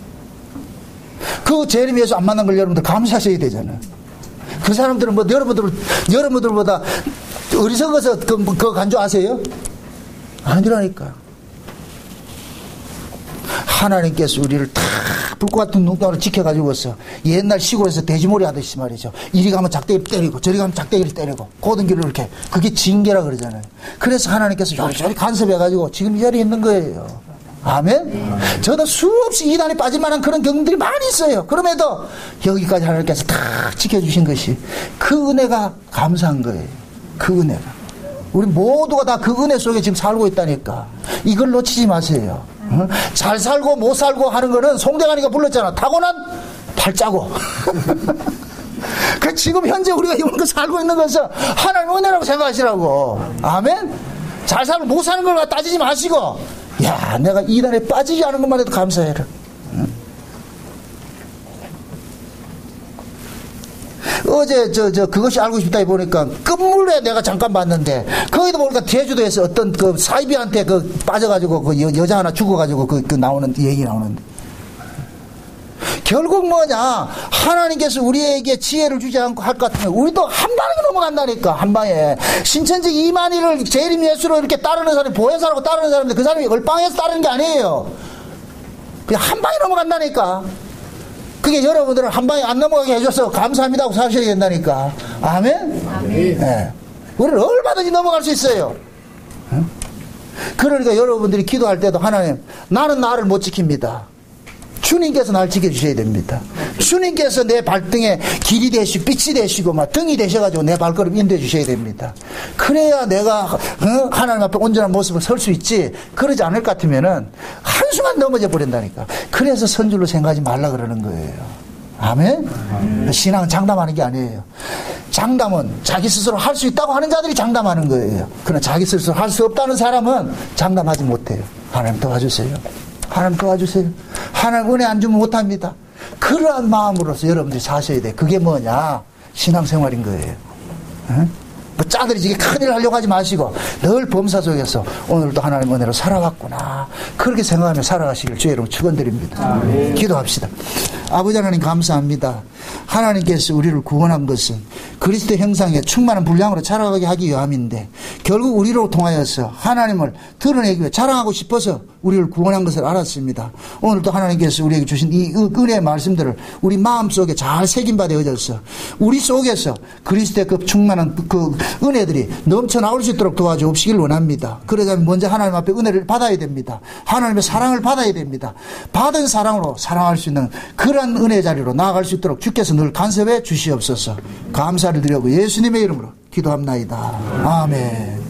그 재림 예수 안 만난 걸 여러분들 감사하셔야 되잖아요. 그 사람들은 뭐 여러분들 여러분들보다 어리석어서 그, 그 간주 아세요? 아니라니까. 하나님께서 우리를 다 불꽃 같은 눈동자로 지켜가지고서 옛날 시골에서 돼지머리 하듯이 말이죠. 이리 가면 작대기를 때리고 저리 가면 작대기를 때리고 고든 길을 이렇게. 그게 징계라 그러잖아요. 그래서 하나님께서 요리조리 간섭해가지고 지금 이 자리에 있는 거예요. 아멘? 네. 저도 수없이 이단에 빠질 만한 그런 경험들이 많이 있어요. 그럼에도 여기까지 하나님께서 다 지켜주신 것이 그 은혜가 감사한 거예요. 그 은혜가. 우리 모두가 다 그 은혜 속에 지금 살고 있다니까. 이걸 놓치지 마세요. 어? 잘 살고 못 살고 하는 거는 송대관이가 불렀잖아. 타고난 팔자고. 그 지금 현재 우리가 이런 살고 있는 것은 하나님의 은혜라고 생각하시라고. 아멘? 잘 살고 못 사는 걸 따지지 마시고, 야, 내가 이단에 빠지지 않은 것만 해도 감사해라. 응? 어제 저 저 그것이 알고 싶다 보니까 끝물에 내가 잠깐 봤는데 거기도 보니까 제주도에서 어떤 그 사이비한테 그 빠져가지고 그 여, 여자 하나 죽어가지고 그, 그 나오는 얘기 나오는데 결국 뭐냐? 하나님께서 우리에게 지혜를 주지 않고 할 것 같으면 우리도 한 방에 넘어간다니까. 한 방에 신천지 이만희를 재림 예수로 이렇게 따르는 사람이 보혜사라고 따르는 사람인데 그 사람이 얼빵해서 따르는 게 아니에요. 그냥 한 방에 넘어간다니까. 그게 여러분들은 한 방에 안 넘어가게 해줘서 감사합니다 하고 사셔야 된다니까. 아멘? 아멘. 네. 우리는 얼마든지 넘어갈 수 있어요. 그러니까 여러분들이 기도할 때도 하나님, 나는 나를 못 지킵니다. 주님께서 날 지켜주셔야 됩니다. 주님께서 내 발등에 길이 되시고 빛이 되시고 막 등이 되셔가지고 내 발걸음 인도해 주셔야 됩니다. 그래야 내가 어? 하나님 앞에 온전한 모습을 설 수 있지. 그러지 않을 것 같으면은 한순간 넘어져 버린다니까. 그래서 선줄로 생각하지 말라 그러는 거예요. 아멘? 아멘. 신앙은 장담하는 게 아니에요. 장담은 자기 스스로 할 수 있다고 하는 자들이 장담하는 거예요. 그러나 자기 스스로 할 수 없다는 사람은 장담하지 못해요. 하나님 도와주세요. 하나님 도와주세요. 하나님 은혜 안 주면 못합니다. 그러한 마음으로서 여러분들이 사셔야 돼. 그게 뭐냐? 신앙생활인 거예요. 응? 뭐 짜들이지게 큰일 하려고 하지 마시고 늘 범사 속에서 오늘도 하나님 은혜로 살아왔구나. 그렇게 생각하며 살아가시길 주의 이름으로 축원드립니다. 아멘. 기도합시다. 아버지 하나님 감사합니다. 하나님께서 우리를 구원한 것은 그리스도 형상의 충만한 분량으로 자라가게 하기 위함인데 결국 우리로 통하여서 하나님을 드러내기 위해 자랑하고 싶어서 우리를 구원한 것을 알았습니다. 오늘도 하나님께서 우리에게 주신 이 은혜의 말씀들을 우리 마음속에 잘 새김바 되어져서 우리 속에서 그리스도의 그 충만한 그 은혜들이 넘쳐나올 수 있도록 도와주옵시길 원합니다. 그러자면 먼저 하나님 앞에 은혜를 받아야 됩니다. 하나님의 사랑을 받아야 됩니다. 받은 사랑으로 사랑할 수 있는 그러한 은혜 자리로 나아갈 수 있도록 주께서 늘 간섭해 주시옵소서. 감사를 드리고 예수님의 이름으로 기도합나이다. 아멘.